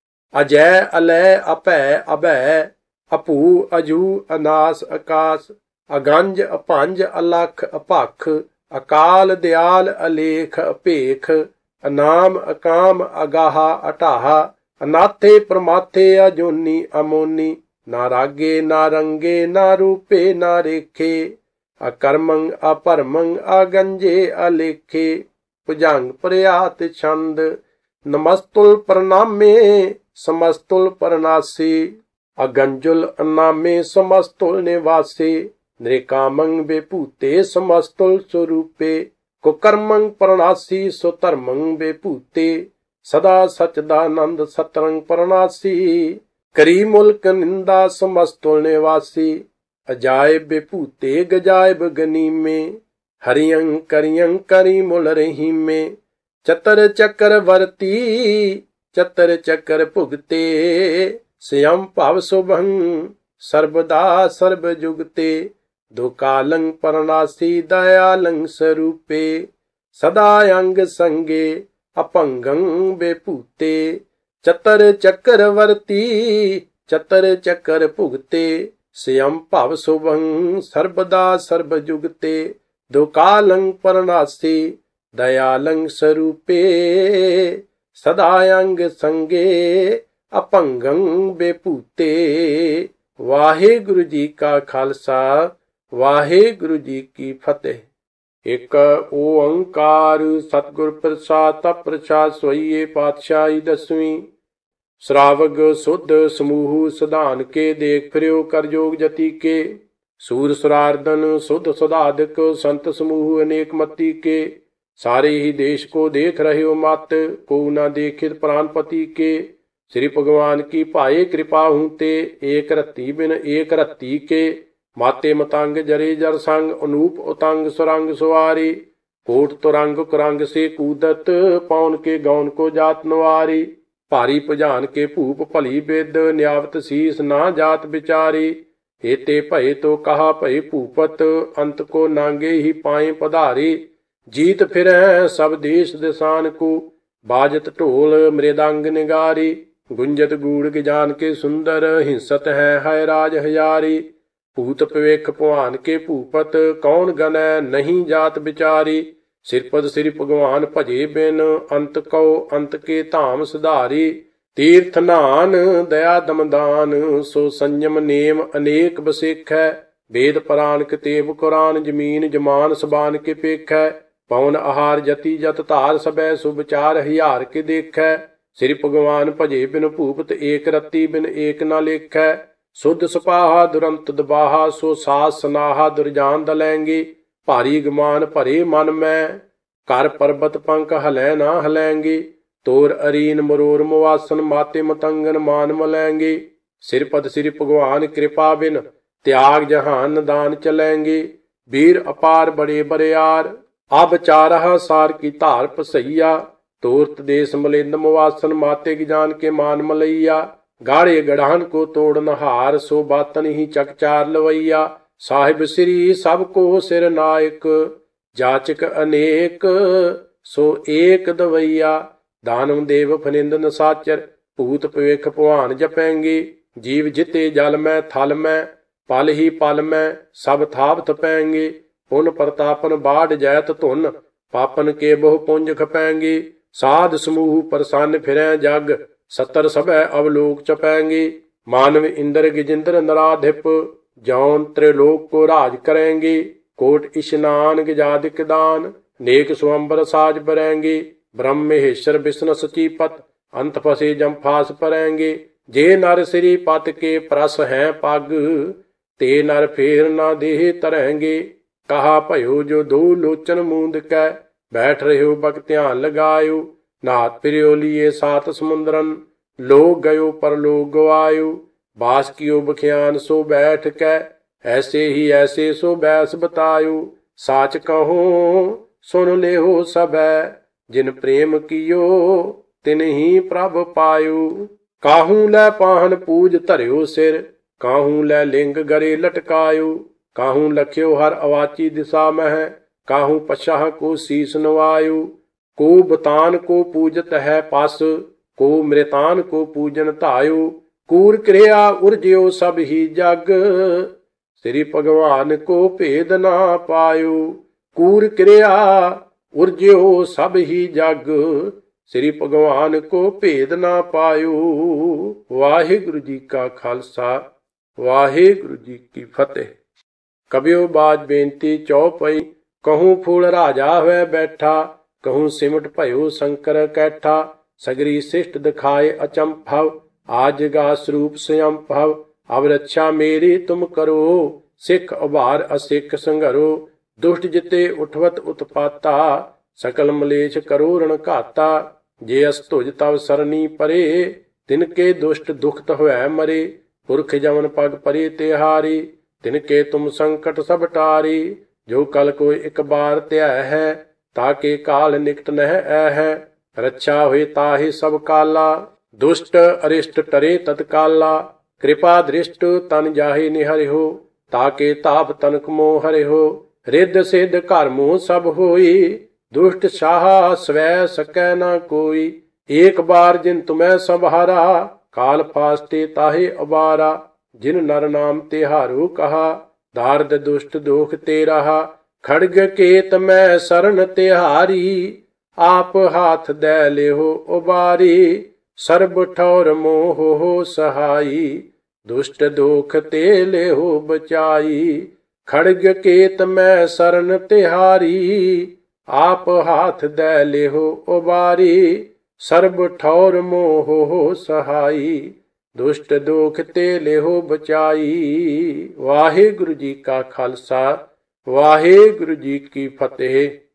अजय अलय अपय अभय, अपू अजू अनास आकाश। अगंज अपंज अलख अपख, अकाल दयाल अलेख अपेख। अनाम अकाम अगाहा अटाहा, अनाथे प्रमाथे अजोनी अमोनी। ना रागे ना रंगे, ना रूपे ना रेखे। अकर्मं अपरमं अगंजे अलेखे। भुजंग प्रयात छंद। नमस्तुल प्रणामे, समस्तुल परनासी। अगंजुल अनामे, समस्तुल निवासी। नृकामं बेपूते, समस्तुल स्वरूपे। कुकर्मं परनासी, सुधर्मं बेपूते। सदा सचदानंद सतरंग परनासी। करी मुल्क निंदा, समस्तुल निवासी। अजायब बेपूते, गजायब गनीमे। हरियं करियं करी मुल रही में। चतर चक्र वर्ती, चतर चक्र भुगते। स्वयं भव शुभं सर्वदा सर्व जुगते। दो कालं परनासी, दयालं स्वरूपे। सदा अंग संगे, अपंगं बेपूते। चतर चक्र वर्ती, चतर चक्र भुगते। स्वयं भव शुभं सर्वदा सर्व जुगते। दो कालं परनासी, दयालं स्वरूपे। सदा अंग संगे, अपंगं बेपूते। वाहेगुरु जी का खालसा, वाहेगुरु जी की फतेह। एक ओंकार सतगुर प्रसाद, तप प्रसाद सोइए पातशाही दसवीं। श्रावग शुद्ध समूह सदान के, देख फिर्यो कर जोग जति के। सूर सुरार्दन शुद्ध सुधाधिक, संत समूह अनेक मति के। सारे ही देश को देख रहे हो मत, को न देखित प्राणपति के। श्री भगवान की पाए कृपा हूते, एक रत्ती बिन एक रत्ती के। माते मतंग जरे जर संग, अनूप उतंग सुरंग सुवारी। कोट तुरंग कुरंग से कूदत, पौन के गौन को जात नवारी। भारी भुजान के भूप भली बिद, न्यावत शीस ना जात बिचारी। हेते भय तो कहा भय भूपत, अंत को नांगे ही पाए पधारी। जीत फिर सब देश दिशान को, बाजत ढोल मृदंग निगारी। गुंजत गूढ़ जान के सुंदर, हिंसत है राज हजारी। ਭੂਤ ਭਵਿਖ ਭਵਾਨ ਕੇ ਭੂਪਤ, ਕੌਣ ਗਨੈ ਨਹੀਂ ਜਾਤ ਵਿਚਾਰੀ। ਸਿਰਪਦ ਸ੍ਰੀ ਭਗਵਾਨ ਭਜੇ ਬਿਨ, ਅੰਤ ਕਉ ਅੰਤ ਕੇ ਧਾਮ ਸੁਧਾਰੀ। ਤੀਰਥ ਨਾਨ ਦਇਆ ਦਮਦਾਨ, ਸੋ ਸੰਜਮ ਨੇਮ ਅਨੇਕ ਬਸੇਖੈ। ਵੇਦ ਪੁਰਾਨ ਕਿਤੇਬ ਕੁਰਾਨ, ਜ਼ਮੀਨ ਜਮਾਨ ਸਬਾਨ ਕੇ ਪੇਖੈ। ਪਵਨ ਆਹਾਰ ਜਤੀ ਜਤ ਧਾਰ, ਸਬੈ ਸੁਭਚਾਰ ਹਿਆਰ ਕੇ ਦੇਖੈ। ਸ੍ਰੀ ਭਗਵਾਨ ਭਜੇ ਬਿਨ ਭੂਪਤ, ਏਕ ਰਤੀ ਬਿਨ ਏਕ ਨਾ ਲੇਖੈ। ਸੁਧ ਸੁਪਾਹਾ ਦੁਰੰਤ ਦਬਾਹਾ, ਸੋ ਸਾਸ ਸਨਾਹਾ ਦੁਰਜਾਨ ਦਲੈਂਗੇ। ਭਾਰੀ ਗਮਾਨ ਭਰੇ ਮਨ ਮੈਂ, ਕਰ ਪਰਬਤ ਪੰਕ ਹਲੈ ਨਾ ਹਲੈਂਗੇ। ਤੋਰ ਅਰੀਨ ਮਰੋਰ ਮੁਵਾਸਨ, ਮਾਤੇ ਮਤੰਗਨ ਮਾਨ ਮਲੈਂਗੇ। ਸਿਰਪਦ ਸ੍ਰੀ ਭਗਵਾਨ ਕਿਰਪਾ ਬਿਨ, त्याग जहान दान चलेंगे। वीर अपार बड़े बरियार, अब चारहा सार की धार पसैया। तोरत देश मलिंद मुवासन, माते की जान के मान मलैया। गाड़े गढ़ान को तोड़ नहार, सो बातन ही चकचार लवैया। साहिब श्री सबको सिर नायक, जाचक अनेक सो एक दवैया। दानव देव फनिंद नसाचर, भूत भविख भवान जपेंगे। जीव जिते जल में थल में, पल ही पल में सब थाप थपेंगे। पुन प्रतापन बाढ़ जैत धुन, पापन के बहु पुंज खपेंगे। साध समूह प्रसन्न फिरें जग, सतर सबै अवलोक चपेंगे। मानव इंद्र गिजिंद्र नराधिप, जौन त्रिलोक को राज करेंगे। कोट इशनान गजादिक दान, नेक स्वंबर साज बरेंगे। ब्रह्म महेश्वर विष्णु सचीपत, अंत फसे जम फास परेंगे। जे नर श्री पत के प्रस हैं पग, ते नर फेर ना देह तरहंगे। कहा भयो जो दो लोचन मूंद कै, बैठ रहो बक ध्यान लगायो। नाथ फिरियो लिए सात समुंदरन, लोग गयो पर लोग गवायो। बास कियो बख्यान सो बैठ कै, ऐसे ही ऐसे सो बैस बतायो। साच कहो सुन ले हो सबै, जिन प्रेम कियो तिन ही प्रभ पायो। काहू लै पाहन पूज धरियो सिर, काहू लै लिंग गरे लटकायो। काहू लख्यो हर अवाची दिशा मह, काहू पछाह को शीस नवायो। को बतान को पूजत है पस, को मृतान को पूजन धायो। कूर क्रिया उर्ज्यो सब ही जग, श्री भगवान को भेद ना पायो। कूर क्रिया उर्ज्यो सब ही जग, श्री भगवान को भेद ना पायो। वाहिगुरु जी का खालसा, वाहिगुरु जी की फतेह। कबियो बाज बेनती चौपई, कहूँ फूल राजा हुए बैठा। कहूँ सिमट भयो शंकर कैठा। सगरी शिष्ट दिखाए अचंभव, आज गा स्वरूप स्वयं भव। अब रक्षा मेरी तुम करो, सिख उबार असिख संघरो। दुष्ट जिते उठवत उत्पाता, सकल मलेश करो रण घाता। जे अस्तुज तव सरनी परे, तिनके दुष्ट दुखत हुए मरे। पुरख जमन पग परे तिहारी, तिनके तुम संकट सब टारी। जो कल को एक बार त्या है, ताके काल निकट नह है। रक्षा हुई ताहि सब काला, दुष्ट अरिष्ट टरे तत्काला। कृपा दृष्ट तन जाहि निहरि हो, ताके ताप तनक मोह हरि हो। रिद्ध सिद्ध घर मोह सब होई, दुष्ट शाह स्वै सकै न कोई। एक बार जिन तुम्हें संभारा, काल फास्ते ताहे अबारा। जिन नर नाम तिहारो कहा, दार्द दुष्ट दोख ते रहा। खड़ग केत में शरण तिहारी, आप हाथ दे ले हो उबारी। सर्ब ठौर मोह हो सहाई, दुष्ट दोख ते ले हो बचाई। खड़ग केत में शरण तिहारी, आप हाथ दे ले हो उबारी। सर्ब ठौर मोह हो सहाई, दुष्ट दोख ते ले हो बचाई। वाहिगुरु जी का खालसा, वाहिगुरु जी की फतेह।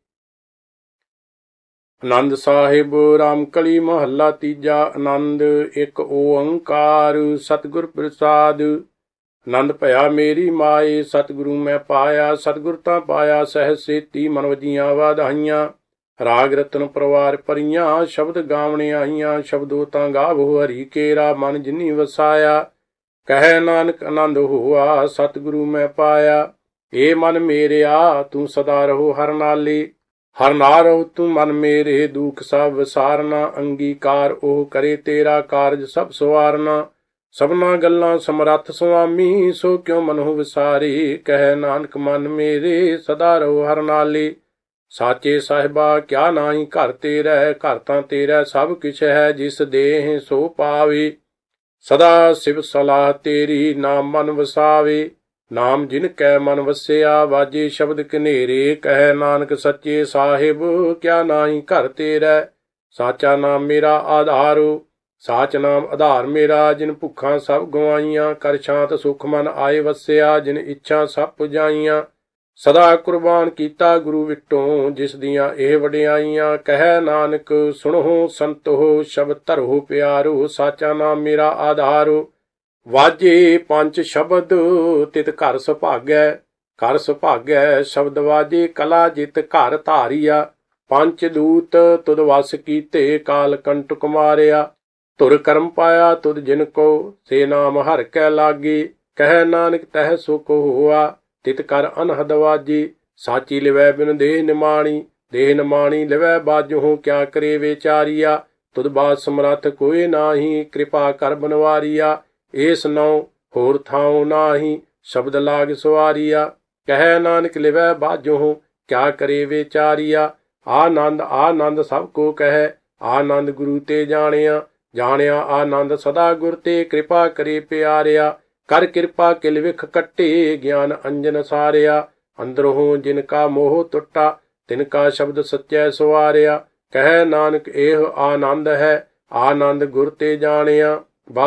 आनंद साहिब रामकली महला तीजा। आनंद एक ओंकार सतगुर प्रसाद। आनंद भया मेरी माए, सतगुरु मैं पाया। सतगुर तां पाया सहज सेती, मन वजियां वाधाइयां। राग रतन परवार परियां, शब्द गावने आईयां। शब्दो तां गावो हरि केरा, मन जिनी वसाया। कह नानक आनंद होआ, सतगुरु मैं पाया। ए मन मेरेया तू सदा रहो हर नाले। हर नारो तू मन मेरे, दुख सब विसारना। अंगीकार ओह करे तेरा, कारज सब सवारना। ਸਭਨਾ ਗੱਲਾਂ ਸਮਰੱਥ ਸੁਆਮੀ, ਸੋ ਕਿਉ ਮਨਹੁ ਵਿਸਾਰੀ। ਕਹਿ ਨਾਨਕ ਮਨ ਮੇਰੇ ਸਦਾ ਰਹੋ ਹਰਿ ਨਾਲੇ। ਸਾਚੇ ਸਾਹਿਬਾ ਕਿਆ ਨਾਹੀ ਘਰ ਤੇਰਾ, ਘਰ ਤਾਂ ਤੇਰਾ ਸਭ ਕਿਛ ਹੈ। ਜਿਸ ਦੇਹ ਸੋ ਪਾਵੇ, ਸਦਾ ਸਿਵ ਸਲਾਹ ਤੇਰੀ ਨਾਮ ਮਨ ਵਸਾਵੇ। ਨਾਮ ਜਿਨ ਕੈ ਮਨ ਵਸਿਆ, ਵਾਜੇ ਸ਼ਬਦ ਕਨੇਰੇ। ਕਹਿ ਨਾਨਕ ਸੱਚੇ ਸਾਹਿਬ ਕਿਆ ਨਾਹੀ ਘਰ ਤੇਰਾ, ਸਾਚਾ ਨਾਮ ਮੇਰਾ ਆਧਾਰੋ। ਸਾਚ ਨਾਮ ਆਧਾਰ ਮੇਰਾ, ਜਿਨ ਭੁੱਖਾਂ ਸਭ ਗਵਾਈਆਂ। ਕਰ ਸ਼ਾਂਤ ਸੁਖ ਮਨ ਆਏ ਵਸਿਆ, ਜਿਨ ਇੱਛਾ ਸਭ ਪੁਜਾਈਆਂ। ਸਦਾ ਕੁਰਬਾਨ ਕੀਤਾ ਗੁਰੂ ਵਿਟੋਂ, ਜਿਸ ਦੀਆਂ ਇਹ ਵਡਿਆਈਆਂ। ਕਹਿ ਨਾਨਕ ਸੁਣੋ ਸੰਤੋ, ਸ਼ਬਦ ਧਰੋ ਪਿਆਰੋ। ਸਾਚਾ ਨਾਮ ਮੇਰਾ ਆਧਾਰੋ। ਵਾਜੇ ਪੰਜ ਸ਼ਬਦ ਤਿਤ ਘਰ ਸੁਭਾਗੈ, ਘਰ ਸੁਭਾਗੈ ਸ਼ਬਦ ਵਾਜੇ। ਕਲਾ ਜਿਤ ਘਰ ਧਾਰੀਆ, ਪੰਜ ਦੂਤ ਤੁਧ ਵਸ ਕੀਤੇ। ਕਾਲ ਕੰਟਕ ਮਾਰਿਆ, ਧੁਰ ਕਰਮ ਪਾਇਆ ਤੁਧ ਜਿਨ ਕੋ। ਸੇ ਨਾਮ ਹਰਿ ਕੈ ਲਾਗੇ, ਕਹਿ ਨਾਨਕ ਤਹਿ ਸੁਖ ਹੋਆ। ਤਿਤ ਕਰ ਅਨਹਦ ਵਾਜੀ, ਸਾਚੀ ਲਿਵੈ ਬਿਨ ਦੇਹ ਨਿਮਾਣੀ। ਦੇਹ ਨਿਮਾਣੀ ਲਿਵੈ ਬਾਜਹੁ, ਕਿਆ ਕਰੇ ਵਿਚਾਰੀਆ। ਤੁਧ ਬਾਤ ਸਮਰੱਥ ਕੋਇ ਨਾਹੀ, ਕਿਰਪਾ ਕਰ ਬਨਵਾਰੀਆ। ਏਸ ਨਉ ਹੋਰ ਥਾਉ ਨਾਹੀ, ਸ਼ਬਦ ਲਾਗ ਸਵਾਰੀਆ। ਕਹਿ ਨਾਨਕ ਲਿਵੈ ਬਾਜਹੁ, ਕਿਆ ਕਰੇ ਵਿਚਾਰੀਆ। ਆਨੰਦ ਆਨੰਦ ਸਭ ਕੋ ਕਹਿ, ਆਨੰਦ ਗੁਰੂ ਤੇ ਜਾਣਿਆ। ਜਾਣਿਆ ਆਨੰਦ ਸਦਾ ਗੁਰ ਤੇ, ਕਿਰਪਾ ਕਰੇ ਪਿਆਰਿਆ। ਕਰ ਕਿਰਪਾ ਕਿਲ ਵਿਖ ਕੱਟੇ, ਗਿਆਨ ਅੰਜਨ ਸਾਰਿਆ। ਅੰਦਰੋਂ ਜਿਨ ਕਾ ਮੋਹ ਟੁੱਟਾ, ਤਿਨ ਕਾ ਸ਼ਬਦ ਸੱਚੈ ਸਵਾਰਿਆ। ਕਹਿ ਨਾਨਕ ਇਹ ਆਨੰਦ ਹੈ, ਆਨੰਦ ਗੁਰ ਤੇ ਜਾਣਿਆ।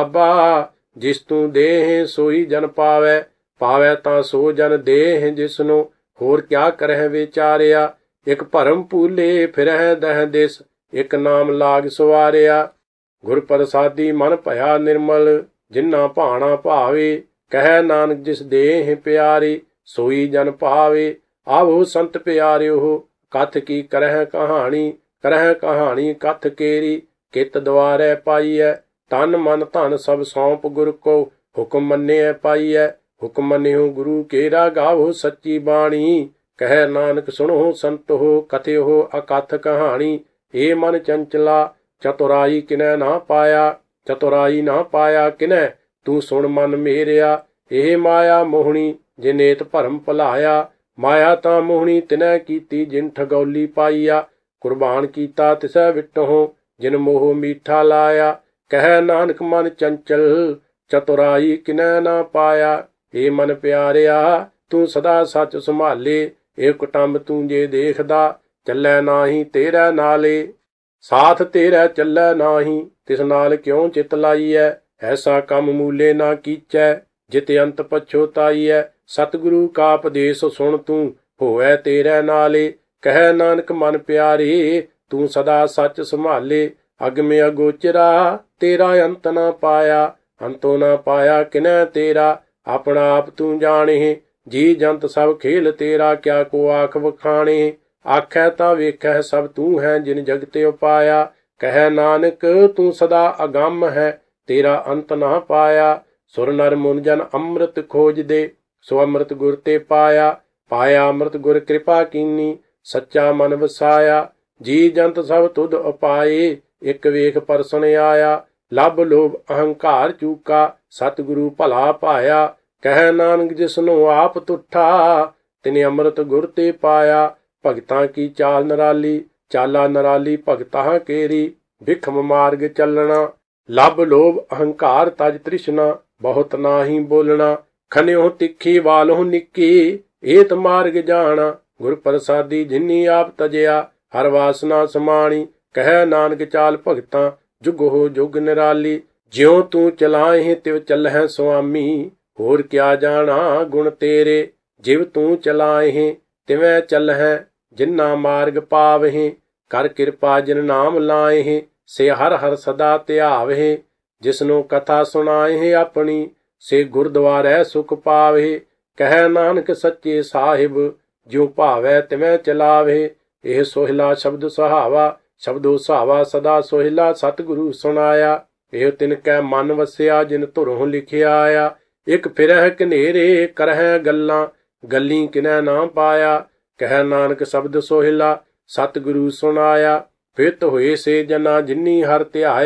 ਬਾਬਾ ਜਿਸ ਤੂੰ ਦੇਹ ਸੋਈ ਜਨ ਪਾਵੈ, ਪਾਵੈ ਤਾਂ ਸੋ ਜਨ ਦੇਹ ਜਿਸਨੂੰ। ਹੋਰ ਕਿਆ ਕਰਹਿ ਵਿਚਾਰਿਆ। ਇਕ ਭਰਮ ਭੂਲੇ ਫਿਰਹਿ ਦਹ ਦਿਸ, ਇਕ ਨਾਮ ਲਾਗ ਸਵਾਰਿਆ। ਗੁਰ ਪ੍ਰਸਾਦੀ ਮਨ ਭਇਆ ਨਿਰਮਲ, ਜਿਨ੍ਹਾਂ ਭਾਣਾ ਭਾਵੇ। ਕਹਿ ਨਾਨਕ ਜਿਸ ਦੇਹ ਪਿਆਰੀ, ਸੋਈ ਜਨ ਭਾਵੇ। ਆਵੋ ਸੰਤ ਪਿਆਰਿਓ, ਕਥ ਕੀ ਕਰਹਿ ਕਹਾਣੀ। ਕਰਹਿ ਕਹਾਣੀ ਕਥ ਕੇਰੀ, ਕਿਤ ਦੁਆਰੈ ਪਾਈਐ। ਤਨ ਮਨ ਧਨ ਸਭ ਸੌਂਪ ਗੁਰ ਕੋ, ਹੁਕਮ ਮੰਨਿਐ ਪਾਈਐ। ਹੁਕਮ ਮੰਨਿਓ ਗੁਰੂ ਕੇਰਾ, ਗਾਵੋ ਸੱਚੀ ਬਾਣੀ। ਕਹਿ ਨਾਨਕ ਸੁਣੋ ਸੰਤੋ, ਕਥਿਓ ਅਕਥ ਕਹਾਣੀ। ਏ ਮਨ ਚੰਚਲਾ, ਚਤੁਰਾਈ ਕਿਨੈ ਨਾ ਪਾਇਆ। ਚਤੁਰਾਈ ਨਾ ਪਾਇਆ ਕਿਨੈ, ਤੂੰ ਸੁਣ ਮਨ ਮੇਰਿਆ। ਇਹ ਮਾਇਆ ਮੋਹਣੀ ਜਿਨੇਤ ਭਰਮ ਭੁਲਾਇਆ। ਮਾਇਆ ਤਾਂ ਮੋਹਣੀ ਤਿਨੈ ਕੀਤੀ, ਜਿਨ ਠਗੌਲੀ ਪਾਈਆ। ਕੁਰਬਾਨ ਕੀਤਾ ਤਿਸੈ ਵਿਟਹੁ, ਜਿਨ ਮੋਹ ਮੀਠਾ ਲਾਇਆ। ਕਹਿ ਨਾਨਕ ਮਨ ਚੰਚਲ, ਚਤੁਰਾਈ ਕਿਨੈ ਨਾ ਪਾਇਆ। ਏ ਮਨ ਪਿਆਰਿਆ, ਤੂੰ ਸਦਾ ਸੱਚ ਸੰਭਾਲੇ। ਇਹ ਕੁਟੰਬ ਤੂੰ ਜੇ ਦੇਖਦਾ, ਚੱਲੈ ਨਾਹੀ ਤੇਰਾ ਨਾਲੇ। ਸਾਥ ਤੇਰਾ ਚੱਲੈ ਨਾਹੀ, ਤਿਸ ਨਾਲ ਕਿਉਂ ਚਿਤ ਲਾਈਐ। ਐਸਾ ਕੰਮ ਮੂਲੇ ਨਾ ਕੀਚੈ, ਜਿਤ ਅੰਤ ਪਛੋਤਾਈਐ। ਸਤਿਗੁਰੂ ਕਾ ਉਪਦੇਸ਼ ਸੁਣ ਤੂੰ, ਹੋਵੈ ਤੇਰੇ ਨਾਲੇ। ਕਹਿ ਨਾਨਕ ਮਨ ਪਿਆਰੇ, ਤੂੰ ਸਦਾ ਸੱਚ ਸੰਭਾਲੇ। ਅਗਮੇ ਅਗੋਚਰਾ, ਤੇਰਾ ਅੰਤ ਨਾ ਪਾਇਆ। ਅੰਤੋਂ ਨਾ ਪਾਇਆ ਕਿਨੈ ਤੇਰਾ, ਆਪਣਾ ਆਪ ਤੂੰ ਜਾਣੇ। ਜੀ ਜੰਤ ਸਭ ਖੇਲ ਤੇਰਾ, ਕਿਆ ਕੋ ਆਖ ਵਖਾਣੇ। ਆਖੈ ਤਾਂ ਵੇਖੈ ਸਭ ਤੂੰ ਹੈ, ਜਿਨ ਜਗਤ ਉਪਾਇਆ। ਕਹਿ ਨਾਨਕ ਤੂੰ ਸਦਾ ਅਗੰਮ ਹੈ, ਤੇਰਾ ਅੰਤ ਨਾ ਪਾਇਆ। ਸੁਰ ਨਰ ਮੁਨ ਜਨ ਅੰਮ੍ਰਿਤ ਖੋਜਦੇ, ਸੋ ਅੰਮ੍ਰਿਤ ਗੁਰ ਤੇ ਪਾਇਆ। ਪਾਇਆ ਅੰਮ੍ਰਿਤ ਗੁਰ ਕਿਰਪਾ ਕੀਨੀ, ਸੱਚਾ ਮਨ ਵਸਾਇਆ। ਜੀ ਜੰਤ ਸਭ ਤੁਧ ਉਪਾਏ, ਇੱਕ ਵੇਖ ਪਰਸਨ ਆਇਆ। ਲੱਭ ਲੋਭ ਅਹੰਕਾਰ ਚੂਕਾ, ਸਤਿਗੁਰੂ ਭਲਾ ਪਾਇਆ। ਕਹਿ ਨਾਨਕ ਜਿਸਨੂੰ ਆਪ ਤੁਠਾ, ਤਿਨੇ ਅੰਮ੍ਰਿਤ ਗੁਰ ਤੇ ਪਾਇਆ। ਭਗਤਾਂ ਕੀ ਚਾਲ ਨਰਾਲੀ, ਚਾਲਾ ਨਰਾਲੀ ਭਗਤਾਂ ਕੇਰੀ। ਬਿਖਮ ਮਾਰਗ ਚੱਲਣਾ, ਲੱਭ ਲੋਭ ਅਹੰਕਾਰ ਤਜ ਤ੍ਰਿਸ਼ਨਾ। ਬਹੁਤ ਨਾਹੀ ਬੋਲਣਾ, ਖਨਿਓ ਤਿੱਖੀ ਵਾਲੋਂ ਨਿੱਕੀ। ਏਤ ਮਾਰਗ ਜਾਣਾ, ਗੁਰ ਪ੍ਰਸਾਦੀ ਜਿਨੀ ਆਪ ਤਜਿਆ। ਹਰ ਵਾਸਨਾ ਸਮਾਣੀ, ਕਹਿ ਨਾਨਕ ਚਾਲ ਭਗਤਾਂ ਜੁਗ ਹੋ ਜੁਗ ਨਿਰਾਲੀ। ਜਿਉ ਤੂੰ ਚਲਾਹੇ ਤਿਵ ਚੱਲਹਿ ਸੁਆਮੀ, ਹੋਰ ਕਿਆ ਜਾਣਾ ਗੁਣ ਤੇਰੇ। ਜਿਵ ਤੂੰ ਚਲਾਹੇ ਤਿਵੇਂ ਚੱਲਹਿ, ਜਿਨਾ ਮਾਰਗ ਪਾਵਹਿ। ਕਰ ਕਿਰਪਾ ਜਿਨ ਨਾਮ ਲਾਇਹਿ, ਸੇ ਹਰ ਹਰ ਸਦਾ ਧਿਆਵਹਿ। ਜਿਸਨੂੰ ਕਥਾ ਸੁਣਾਏ ਆਪਣੀ, ਸੇ ਗੁਰਦੁਆਰੈ ਸੁਖ ਪਾਵਹਿ। ਕਹਿ ਨਾਨਕ ਸੱਚੇ ਸਾਹਿਬ, ਜਿਉ ਭਾਵੈ ਤਿਵੇਂ ਚਲਾਵਹਿ। ਇਹ ਸੋਹਿਲਾ ਸ਼ਬਦ ਸੁਹਾਵਾ, ਸ਼ਬਦੋ ਸੁਹਾਵਾ ਸਦਾ ਸੋਹਿਲਾ। ਸਤਿਗੁਰੂ ਸੁਣਾਇਆ, ਇਹ ਤਿਨ ਕੈ ਮਨ ਵਸਿਆ, ਜਿਨ ਧੁਰੋਂ ਲਿਖਿਆ ਆਇਆ। ਇੱਕ ਫਿਰਹਿ ਕਨੇਰੇ, ਕਰਹਿ ਗੱਲਾਂ, ਗੱਲੀ ਕਿਨੈ ਨਾ ਪਾਇਆ। ਕਹਿ ਨਾਨਕ ਸ਼ਬਦ ਸੋਹਿਲਾ, ਸਤਿਗੁਰੂ ਸੁਣਾਇਆ। ਫਿਰਤ ਹੋਏ ਸੇ ਜਨਾ, ਜਿਨੀ ਹਰ ਧਿਆਇਆ।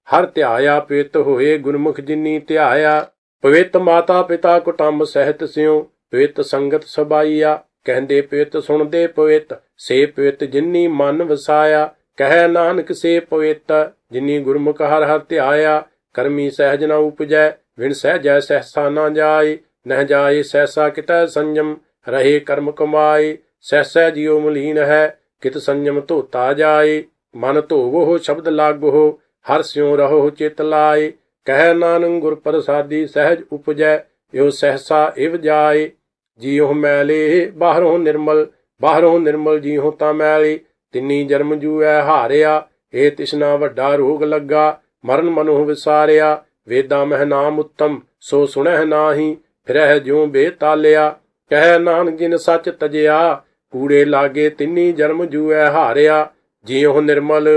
ਹਰ ਧਿਆਇਆ ਪਵਿੱਤ ਹੋਏ ਗੁਰਮੁਖ ਜਿਨੀ ਧਿਆਇਆ। ਪਵਿੱਤ ਮਾਤਾ ਪਿਤਾ ਕੁਟੰਬ ਸਹਿਤ ਸਿਉ ਪਵਿੱਤ ਸੰਗਤ ਸਬਾਈਆ। ਕਹਿੰਦੇ ਪਵਿੱਤ ਸੁਣਦੇ ਪਵਿੱਤ ਸੇ ਪਵਿੱਤ ਜਿਨੀ ਮਨ ਵਸਾਇਆ। ਕਹਿ ਨਾਨਕ ਸੇ ਪਵਿੱਤ ਜਿਨੀ ਗੁਰਮੁਖ ਹਰ ਹਰ ਧਿਆਇਆ। ਕਰਮੀ ਸਹਿਜ ਨ ਉਪਜੈ ਵਿਣ ਸਹਿਜੈ ਸਹਿਸਾ ਨਾ ਜਾਏ। ਨਹਿ ਜਾਏ ਸਹਿਸਾ ਕਿਤੈ ਸੰਜਮ ਰਹੇ ਕਰਮ ਕਮਾਏ। ਸਹਿਸੈ ਜਿਉ ਮਲੀਨ ਹੈ ਕਿਤ ਸੰਜਮ ਧੋਤਾ ਜਾਏ। ਮਨ ਧੋਵੋ ਸ਼ਬਦ ਲਾਗੋ ਹਰ ਸਿਉ ਰਹੋ ਚਿਤ ਲਾਏ। ਕਹਿ ਨਾਨਕ ਗੁਰ ਪ੍ਰਸਾਦੀ ਸਹਿਜ ਉਪਜੈ ਇਉ ਸਹਿਸਾ ਇਵ ਜਾਏ। ਜੀਉ ਮੈਲੇ ਬਾਹਰੋਂ ਨਿਰਮਲ ਜੀਉ ਤਾਂ ਮੈਲੇ। ਤਿੰਨੀ ਜਨਮ ਜੂਐ ਹਾਰਿਆ ਇਹ ਤਿਸਨਾ ਵੱਡਾ ਰੋਗ ਲੱਗਾ। ਮਰਨ ਮਨੁ ਵਿਸਾਰਿਆ ਵੇਦਾਂ ਮਹਿ ਨਾਮ ਉੱਤਮ ਸੋ ਸੁਣਹਿ ਨਾਹੀ ਫਿਰਹਿ ਜਿਉ ਬੇਤਾਲਿਆ। ਕਹਿ ਨਾਨਕ ਜਿਨ ਸੱਚ ਤਜਿਆ ਕੂੜੇ ਲਾਗੇ ਤਿੰਨੀ ਜਨਮ ਜੂਐ ਹਾਰਿਆ। ਜੀਉ ਨਿਰਮਲ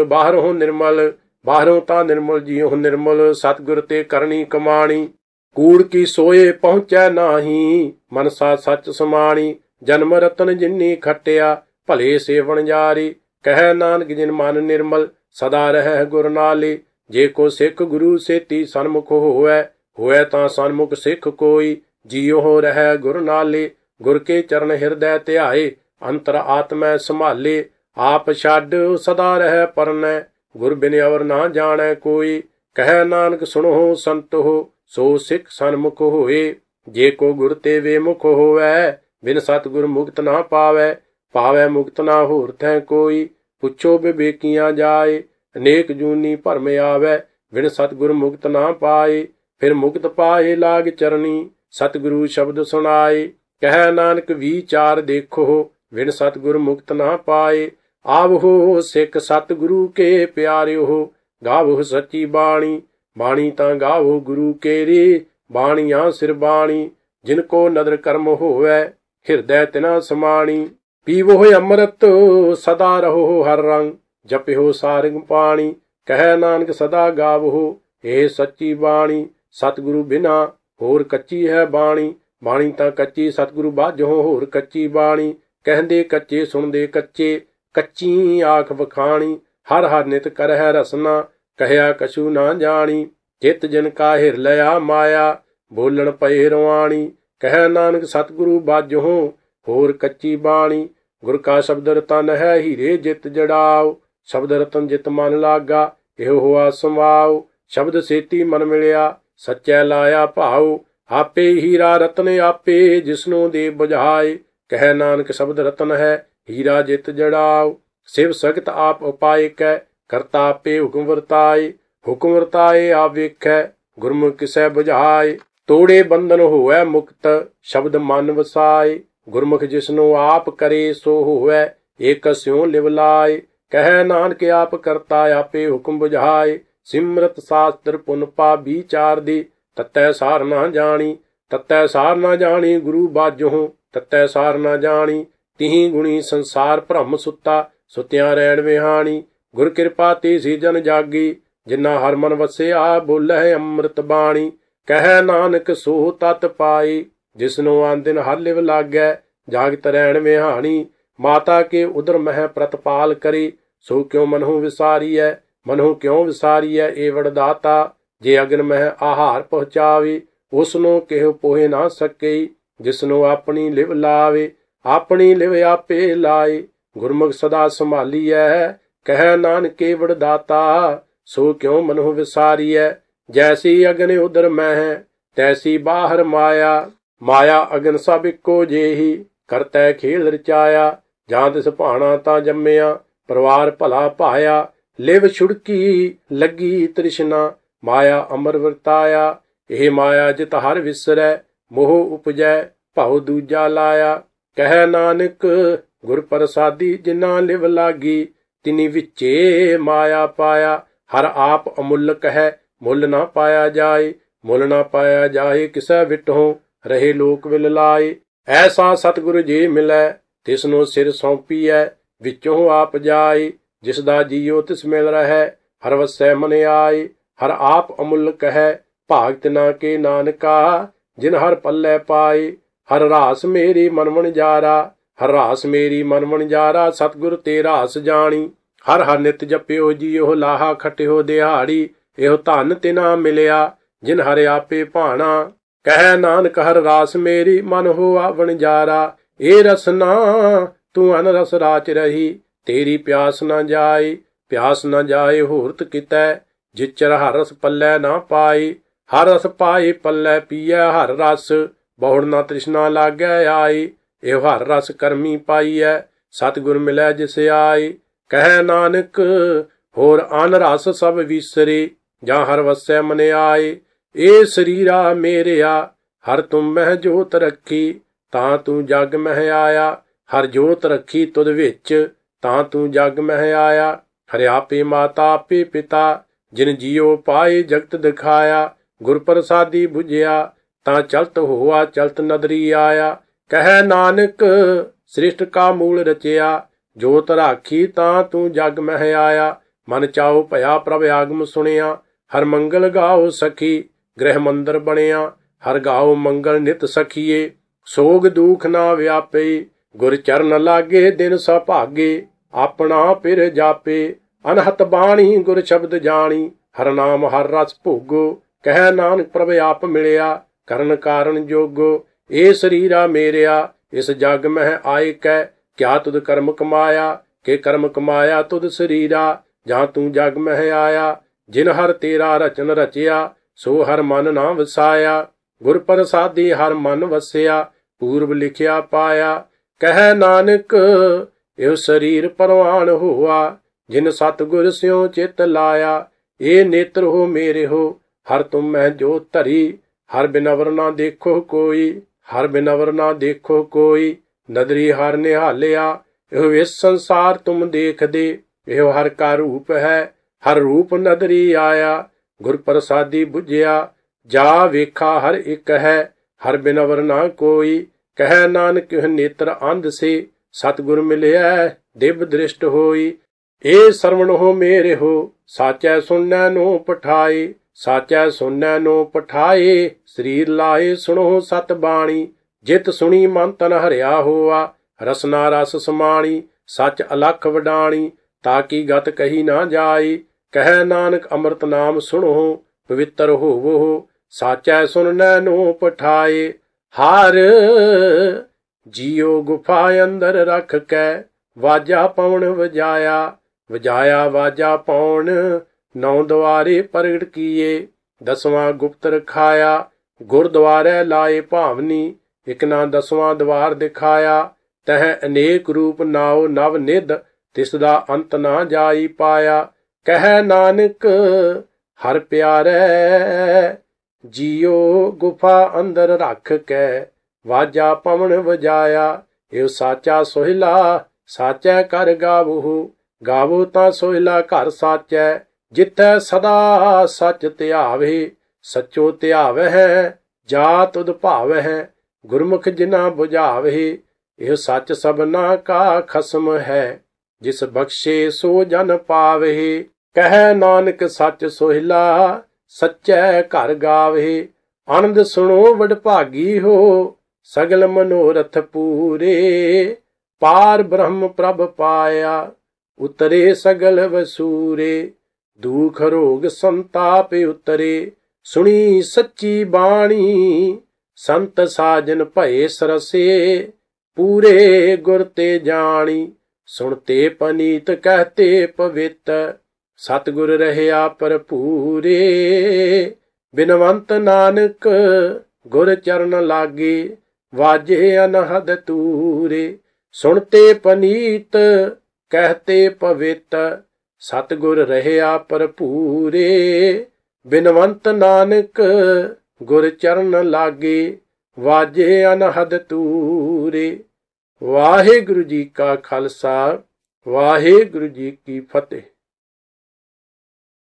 ਬਾਹਰੋਂ ਤਾਂ ਨਿਰਮਲ ਜੀਉ ਨਿਰਮਲ ਸਤਿਗੁਰ ਤੇ ਕਰਨੀ ਕਮਾਣੀ। ਕੂੜ ਕੀ ਸੋਏ ਪਹੁੰਚੈ ਨਾਹੀ ਮਨਸਾ ਸੱਚ ਸਮਾਣੀ। ਜਨਮ ਰਤਨ ਜਿਨੀ ਖੱਟਿਆ ਭਲੇ ਸੇਵਨ ਜਾਰੀ। ਕਹਿ ਨਾਨਕ ਜਿਨ ਮਨ ਨਿਰਮਲ ਸਦਾ ਰਹਿ ਗੁਰ ਨਾਲੇ। ਜੇ ਕੋ ਸਿੱਖ ਗੁਰੂ ਸੇਤੀ ਸਨਮੁਖ ਹੋਇ ਤਾਂ ਸਨਮੁਖ ਸਿੱਖ ਕੋਈ। ਜੀਉ ਰਹਿ ਗੁਰ ਨਾਲੇ ਗੁਰ ਕੇ ਚਰਨ ਹਿਰਦੈ ਧਿਆਏ। ਅੰਤਰ ਆਤਮੈ ਸੰਭਾਲੇ ਆਪ ਛੱਡ ਸਦਾ ਰਹਿ ਪਰਨੈ। ਗੁਰ ਬਿਨ ਅਵਰ ਨਾ ਜਾਣੈ ਕੋਈ। ਕਹਿ ਨਾਨਕ ਸੁਣੋ ਸੰਤੋ ਸੋ ਸਿੱਖ ਸਨਮੁਖ ਹੋਏ। ਜੇ ਕੋ ਗੁਰ ਤੇ ਵੇਮੁਖ ਹੋਵੈ ਬਿਨ ਸਤਿਗੁਰ ਮੁਕਤ ਨਾ ਪਾਵੈ ਮੁਕਤ ਨਾ ਹੋਰ ਥੈ ਕੋਈ। ਪੁੱਛੋ ਵਿਵੇਕੀਆਂ ਜਾਏ ਅਨੇਕ ਜੂਨੀ ਭਰਮ ਆਵੈ ਬਿਨ ਸਤਿਗੁਰ ਮੁਕਤ ਨਾ ਪਾਏ। ਫਿਰ ਮੁਕਤ ਪਾਏ ਲਾਗ ਚਰਨੀ ਸਤਿਗੁਰੂ ਸ਼ਬਦ ਸੁਣਾਏ। ਕਹਿ ਨਾਨਕ ਵਿਚਾਰ ਦੇਖੋ ਬਿਨ ਸਤਿਗੁਰ ਮੁਕਤ ਨਾ ਪਾਏ। ਆਵੋ ਸਿੱਖ ਸਤਿਗੁਰੂ ਕੇ ਪਿਆਰਿਓ ਗਾਵੋ ਸੱਚੀ ਬਾਣੀ ਤਾਂ ਗਾਵੋ ਗੁਰੂ ਕੇਰੀ। ਬਾਣੀਆਂ ਸਿਰ ਬਾਣੀ ਜਿਨ ਕੋ ਨਦਰ ਕਰਮ ਹੋਵੈ ਹਿਰਦੈ ਤਿਨਾ ਸਮਾਣੀ। ਪੀਵੋ ਅੰਮ੍ਰਿਤ ਸਦਾ ਰਹੋ ਹਰ ਰੰਗ ਜਪਿਓ ਸਾਰੰਗ ਪਾਣੀ। ਕਹਿ ਨਾਨਕ ਸਦਾ ਗਾਵੋ ਇਹ ਸੱਚੀ ਬਾਣੀ। ਸਤਿਗੁਰੂ ਬਿਨਾ ਹੋਰ ਕੱਚੀ ਹੈ ਬਾਣੀ ਤਾਂ ਕੱਚੀ ਸਤਿਗੁਰੂ ਬਾਝੋਂ ਹੋਰ ਕੱਚੀ ਬਾਣੀ। ਕਹਿੰਦੇ ਕੱਚੇ ਸੁਣਦੇ ਕੱਚੀ ਆਖ ਵਖਾਣੀ। ਹਰ ਹਰ ਨਿਤ ਕਰਹਿ ਰਸਨਾ ਕਹਿਆ ਕਛੂ ਨਾ ਜਾਣੀ। ਚਿਤ ਜਿਨ ਕਾ ਹਿਰ ਲਿਆ ਮਾਇਆ ਬੋਲਣ ਪਏ ਰਵਾਣੀ। ਕਹਿ ਨਾਨਕ ਸਤਿਗੁਰੂ ਬਾਝੋਂ ਹੋਰ ਕੱਚੀ ਬਾਣੀ। ਗੁਰ ਕਾ ਸ਼ਬਦ ਰਤਨ ਹੈ ਹੀਰੇ ਜਿਤ ਜੜਾਓ। ਸ਼ਬਦ ਰਤਨ ਜਿਤ ਮਨ ਲਾਗਾ ਇਹੋ ਹੋਆ ਸਮਾਓ। ਸ਼ਬਦ ਸੇਤੀ ਮਨ ਮਿਲਿਆ ਸੱਚੈ ਲਾਇਆ ਭਾਉ। ਆਪੇ ਹੀਰਾ ਰਤਨ ਆਪੇ ਜਿਸਨੂੰ ਦੇ ਬੁਝਾਏ। ਕਹਿ ਨਾਨਕ ਸ਼ਬਦ ਰਤਨ ਹੈ ਹੀਰਾ ਜਿਤ ਜੜਾਓ। ਸਿਵ ਸਖਤ ਆਪ ਉਪਾਇ ਕੈ ਕਰਤਾ ਆਪੇ ਹੁਕਮ ਵਰਤਾਏ ਆਪ ਵੇਖੈ ਗੁਰਮੁਖ ਕਿਸੈ ਬੁਝਾਏ। ਤੋੜੇ ਬੰਧਨ ਹੋਵੈ ਮੁਕਤ ਸ਼ਬਦ ਮਨ ਵਸਾਏ। ਗੁਰਮੁਖ ਜਿਸਨੂੰ ਆਪ ਕਰੇ ਸੋ ਹੋਵੈ ਏਕ ਸਿਉ ਲਿਵ ਲਾਏ। ਕਹਿ ਨਾਨਕ ਆਪ ਕਰਤਾ ਆਪੇ ਹੁਕਮ ਬੁਝਾਏ। ਸਿਮਰਤ ਸ਼ਾਸਤਰ ਪੁਨ ਪਾ ਵਿਚਾਰ ਦੀ ਤਤੈ ਸਾਰ ਨਾ ਜਾਣੀ। ਗੁਰੂ ਬਾਝੋਂ ਤਤੈ ਸਾਰ ਨਾ ਜਾਣੀ। ਤਿਹੀ ਗੁਣੀ ਸੰਸਾਰ ਭ੍ਰਮ ਸੁੱਤਿਆਂ ਰਹਿਣ ਵਿਹਾਣੀ। ਗੁਰ ਕਿਰਪਾ ਤੇ ਸੀ ਜਨ ਜਾਗੀ ਜਿਨਾ ਹਰ ਮਨ ਵਸਿਆ ਬੋਲੇ ਅੰਮ੍ਰਿਤ ਬਾਣੀ। ਕਹਿ ਨਾਨਕ ਸੋ ਤਤ ਪਾਈ ਜਿਸਨੂੰ ਆਨ ਦਿਨ ਹਰ ਲਿਵ ਲਾਗੈ ਜਾਗਤ ਰਹਿਣ ਵਿਹਾਣੀ। ਮਾਤਾ ਕੇ ਉਦਰ ਮਹਿ ਪ੍ਰਤਪਾਲ ਕਰੀ ਸੋ ਕਿਉ ਮਨਹੁ ਵਿਸਾਰੀਐ ਏ ਵਡਦਾਤਾ। ਜੇ ਅਗਨ ਮਹਿ ਆਹਾਰ ਪਹੁੰਚਾਵੇ ਉਸਨੂੰ ਕਿਹੋ ਪੋਹੇ ਨਾ ਸਕਈ। ਜਿਸਨੂੰ ਆਪਣੀ ਲਿਵ ਲਾਵੇ ਆਪਣੀ ਲਿਵ ਆਪੇ ਲਾਏ। ਗੁਰਮੁਖ ਸਦਾ ਸੰਭਾਲੀਐ ਕਹਿ ਨਾਨਕੇ ਵਡਦਾਤਾ ਸੋ ਕਿਉ ਮਨਹੁ ਵਿਸਾਰੀਐ। ਜੈਸੀ ਅਗਨ ਉਦਰ ਮਹਿ ਤੈਸੀ ਬਾਹਰ ਮਾਇਆ ਅਗਨ ਸਭ ਇੱਕੋ ਜਿਹੀ ਕਰਤੈ ਖੇਲ ਰਚਾਇਆ। ਜਾਂ ਤਿਸ ਭਾਣਾ ਤਾਂ ਜੰਮਿਆ ਪਰਿਵਾਰ ਭਲਾ ਭਾਇਆ। ਲਿਵ ਛੁੜਕੀ ਲੱਗੀ ਤ੍ਰਿਸ਼ਨਾ ਮਾਇਆ ਅਮਰ ਵਰਤਾਇਆ। ਇਹ ਮਾਇਆ ਜਿਤ ਹਰ ਵਿਸਰੈ ਮੋਹ ਉਪਜੈ ਭਉ ਦੂਜਾ ਲਾਇਆ। ਕਹਿ ਨਾਨਕ ਗੁਰ ਪ੍ਰਸਾਦੀ ਜਿਨਾ ਲਿਵ ਲਾਗੀ ਤਿਨੀ ਵਿੱਚੇ ਮਾਇਆ ਪਾਇਆ। ਹਰ ਆਪ ਅਮੁੱਲਕ ਹੈ ਮੁੱਲ ਨਾ ਪਾਇਆ ਜਾਏ ਕਿਸੈ ਵਿਟਹੁ ਰਹੇ ਲੋਕ ਵਿਲ ਲਾਏ। ਐਸਾ ਸਤਿਗੁਰ ਜੇ ਮਿਲੈ ਤਿਸਨੂੰ ਸਿਰ ਸੌਂਪੀਐ ਵਿੱਚੋਂ ਆਪ ਜਾਏ। ਜਿਸ ਦਾ ਜੀਉ ਤਿਸ ਮਿਲ ਰਹਿ ਹਰ ਵਸੈ ਮਨ ਆਏ। ਹਰ ਆਪ ਅਮੁੱਲਕ ਹੈ ਭਾਗਤ ਨਾ ਕੇ ਨਾਨਕਾ ਜਿਨ ਹਰ ਪੱਲੇ ਪਾਏ। ਹਰ ਰਾਸ ਮੇਰੀ ਮਨ ਵਣਜਾਰਾ ਸਤਿਗੁਰ ਤੇ ਰਾਸ ਜਾਣੀ। ਹਰ ਹਰ ਨਿਤ ਜਪਿਓ ਜੀਓ ਲਾਹਾ ਖਟਿਓ ਦਿਹਾੜੀ। ਇਹੋ ਧਨ ਤਿਨਾ ਮਿਲਿਆ ਜਿਨ ਹਰਿ ਆਪੇ ਭਾਣਾ। ਕਹਿ ਨਾਨਕ ਹਰ ਰਾਸ ਮੇਰੀ ਮਨ ਹੋਆ ਵਣਜਾਰਾ। ਇਹ ਰਸਨਾ ਤੂੰ ਅਨਰਸ ਰਾਚ ਰਹੀ ਤੇਰੀ ਪਿਆਸ ਨਾ ਜਾਏ। ਪਿਆਸ ਨਾ ਜਾਏ ਹੋਰਤ ਕਿਤੈ ਜਿਚਰ ਹਰ ਰਸ ਪੱਲੇ ਨਾ ਪਾਈ। ਹਰ ਰਸ ਪਾਏ ਪੱਲੇ ਪੀਐ ਹਰ ਰਸ ਬਹੁੜ ਨਾ ਤ੍ਰਿਸ਼ਨਾ ਲਾਗੈ ਆਈ। ਇਹੋ ਹਰ ਰਸ ਕਰਮੀ ਪਾਈਐ ਸਤਿਗੁਰ ਮਿਲੈ ਜਿਸ ਆਈ। ਕਹਿ ਨਾਨਕ ਹੋਰ ਅਨ ਰਸ ਸਭ ਵਿਸਰੇ ਜਾਂ ਹਰ ਵਸੈ ਮਨ ਆਏ। ਇਹ ਸਰੀਰਾ ਮੇਰਿਆ ਹਰ ਤੁਮ ਮਹਿ ਜੋਤ ਰੱਖੀ ਤਾਂ ਤੂੰ ਜਗ ਮਹਿ ਆਇਆ। ਹਰ ਜੋਤ ਰੱਖੀ ਤੁਧ ਵਿੱਚ ਤਾਂ ਤੂੰ ਜਗ ਮਹਿ ਆਇਆ। ਹਰਿ ਆਪੇ ਮਾਤਾ ਆਪੇ ਪਿਤਾ ਜਿਨ ਜੀਉ ਪਾਏ ਜਗਤ ਦਿਖਾਇਆ। ਗੁਰ ਪ੍ਰਸਾਦੀ ਬੁਝਿਆ ਤਾਂ ਚਲਤ ਹੋਆ ਚਲਤ ਨਦਰੀ ਆਇਆ। ਕਹਿ ਨਾਨਕ ਸ੍ਰਿਸ਼ਟ ਕਾ ਮੂਲ ਰਚਿਆ ਜੋਤ ਰਾਖੀ ਤਾਂ ਤੂੰ ਜਗ ਮਹਿ ਆਇਆ। ਮਨ ਚਾਉ ਭਇਆ ਪ੍ਰਭ ਆਗਮ ਸੁਣਿਆ। ਹਰ ਮੰਗਲ ਗਾਓ ਸਖੀ ਗ੍ਰਹਿ ਮੰਦਰ ਬਣਿਆ। ਹਰ ਗਾਓ ਮੰਗਲ ਨਿਤ ਸਖੀਏ ਸੋਗ ਦੁਖ ਨਾ ਵਿਆਪੇ। ਗੁਰ ਚਰਨ ਲਾਗੇ ਦਿਨ ਸੁਭਾਗੇ ਆਪਣਾ ਪਿਰ ਜਾਪੇ। ਅਨਹਤ ਬਾਣੀ ਗੁਰ ਸ਼ਬਦ ਜਾਣੀ ਹਰ ਨਾਮ ਹਰ ਰਸ ਭੋਗੋ। ਕਹਿ ਨਾਨਕ ਪ੍ਰਭ ਆਪ ਮਿਲਿਆ ਕਰਨ ਕਾਰਨ ਜੋਗੋ। ਇਹ ਸਰੀਰਾ ਮੇਰਿਆ ਇਸ ਜਗ ਮਹਿ ਆਏ ਕੈ ਕਿਆ ਤੁਧ ਕਰਮ ਕਮਾਇਆ। ਕਿ ਕਰਮ ਕਮਾਇਆ ਤੁਧ ਸਰੀਰਾ ਜਾਂ ਤੂੰ ਜਗ ਮਹਿ ਆਇਆ। ਜਿਨ ਹਰ ਤੇਰਾ ਰਚਨ ਰਚਿਆ ਸੋ ਹਰ ਮਨ ਨਾ ਵਸਾਇਆ। ਗੁਰ ਪ੍ਰਸਾਦੀ ਹਰ ਮਨ ਵਸਿਆ ਪੂਰਬ ਲਿਖਿਆ ਪਾਇਆ। ਕਹਿ ਨਾਨਕ ਇਹੋ ਸਰੀਰ ਪਰਵਾਨ ਹੋਆ ਜਿਨ ਸਤਿਗੁਰ ਸਿਉ ਚਿਤ ਲਾਇਆ। ਇਹ ਨੇਤਰ ਹੋ ਮੇਰੇ ਹੋ ਹਰ ਤੁਮ ਮਹਿ ਜੋਤ ਧਰੀ। ਹਰ ਬਿਨਵਰ ਨਾ ਦੇਖੋ ਕੋਈ ਹਰ ਬਿਨਵਰ ਨਾ ਦੇਖੋ ਕੋਈ। ਨਦਰੀ ਹਰ ਨਿਹਾਲਿਆ ਇਹੋ ਇਸ ਸੰਸਾਰ ਤੁਮ ਦੇਖਦੇ। ਇਹੋ ਹਰ ਕਾ ਰੂਪ ਹੈ ਹਰ ਰੂਪ ਨਦਰੀ ਆਇਆ। ਗੁਰ ਪ੍ਰਸਾਦੀ ਬੁਝਿਆ ਜਾ ਵੇਖਾ ਹਰ ਇੱਕ ਹੈ ਹਰ ਬਿਨਵਰ ਨਾ ਕੋਈ। ਕਹਿ ਨਾਨਕ ਨੇਤਰ ਅੰਧ ਸੇ ਸਤਿਗੁਰ ਮਿਲਿਆ ਦਿਵ ਦ੍ਰਿਸ਼ਟ ਹੋਈ। ਇਹ ਸਰਵਣ ਹੋ ਮੇਰੇ ਹੋ ਸਾਚੈ ਸੁਣੈ ਨੂੰ ਪਠਾਏ। ਸਾਚੈ ਸੁਣੈ ਨੂੰ ਪਠਾਏ ਸਰੀਰ ਲਾਏ ਸੁਣੋ ਸਤ ਬਾਣੀ। ਜਿਤ ਸੁਣੀ ਮਨ ਤਨ ਹਰਿਆ ਹੋਆ ਰਸਨਾ ਰਸ ਸਮਾਣੀ। ਸੱਚ ਅਲਖ ਵਡਾਣੀ ਤਾਂ ਕੀ ਗਤ ਕਹੀ ਨਾ ਜਾਈ। ਕਹਿ ਨਾਨਕ ਅੰਮ੍ਰਿਤ ਨਾਮ ਸੁਣੋ ਪਵਿੱਤਰ ਹੋਵੋ। ਸਾਚੈ ਸੁਣਨੈ ਨੂੰ ਪਠਾਏ। ਹਰ ਜੀਉ ਗੁਫਾ ਅੰਦਰ ਰੱਖ ਕੈ ਵਾਜਾ ਪਉਣ ਵਜਾਇਆ। ਵਜਾਇਆ ਵਾਜਾ ਪਉਣ ਨੌ ਦੁਆਰੇ ਪ੍ਰਗਟ ਕੀਏ। ਦਸਵਾਂ ਗੁਪਤ ਰਖਾਇਆ ਗੁਰਦੁਆਰੇ ਲਾਏ ਭਾਵਨੀ। ਇਕ ਨਾ ਦਸਵਾਂ ਦਵਾਰ ਦਿਖਾਇਆ ਤਹ ਅਨੇਕ ਰੂਪ ਨਾਉ ਨਵ ਨਿਧ ਤਿਸ ਦਾ ਅੰਤ ਨਾ ਜਾਈ ਪਾਇਆ। ਕਹਿ ਨਾਨਕ ਹਰ ਪਿਆਰੇ ਜੀਉ ਗੁਫਾ ਅੰਦਰ ਰੱਖ ਕੈ ਵਾਜਾ ਪਵਨ ਵਜਾਇਆ। ਇਹ ਸਾਚਾ ਸੋਹਿਲਾ ਸਾਚੈ ਕਰ ਗਾਵੋ। ਗਾਵੋ ਤਾਂ ਸੋਹਿਲਾ ਘਰ ਸਾਚੈ ਜਿੱਥੈ ਸਦਾ ਸੱਚ ਧਿਆਵੇ। ਸੱਚੋ ਧਿਆਵਹਿ ਜਾ ਤੁਧ ਭਾਵਹਿ ਗੁਰਮੁਖ ਜਿਨਾ ਬੁਝਾਵੇ। ਇਹ ਸੱਚ ਸਭਨਾ ਕਾ ਖਸਮ ਹੈ ਜਿਸ ਬਖਸ਼ੇ ਸੋ ਜਨ ਪਾਵੇ। ਕਹਿ ਨਾਨਕ ਸੱਚ ਸੋਹਿਲਾ ਸੱਚੈ ਘਰ ਗਾਵੇ। ਆਨੰਦ ਸੁਣੋ ਵਡਭਾਗੀ ਹੋ ਸਗਲ ਮਨੋਰਥ ਪੂਰੇ। ਪਾਰ ਬ੍ਰਹਮ ਪ੍ਰਭ ਪਾਇਆ ਉਤਰੇ ਸਗਲ ਵਸੂਰੇ। ਦੁਖ ਰੋਗ ਸੰਤਾਪ ਉਤਰੇ ਸੁਣੀ ਸੱਚੀ ਬਾਣੀ। ਸੰਤ ਸਾਜਨ ਭਏ ਸਰਸੇ ਪੂਰੇ ਗੁਰ ਤੇ ਜਾਣੀ। ਸੁਣਤੇ ਪਨੀਤ ਕਹਤੇ ਪਵਿੱਤ ਸਤਿਗੁਰ ਰਹਿਆ ਭਰਪੂਰੇ। ਬਿਨਵੰਤ ਨਾਨਕ ਗੁਰ ਚਰਨ ਲਾਗੇ ਵਾਜੇ ਅਨਹਦ ਤੂਰੇ। ਸੁਣਤੇ ਪਨੀਤ ਕਹਤੇ ਪਵਿੱਤ ਸਤਿਗੁਰ ਰਹਿਆ ਭਰਪੂਰੇ। ਬਿਨਵੰਤ ਨਾਨਕ ਗੁਰ ਚਰਨ ਲਾਗੇ ਵਾਜੇ ਅਨਹਦ ਤੂਰੇ। ਵਾਹਿਗੁਰੂ ਜੀ ਕਾ ਖਾਲਸਾ ਵਾਹਿਗੁਰੂ ਜੀ ਕੀ ਫਤਿਹ।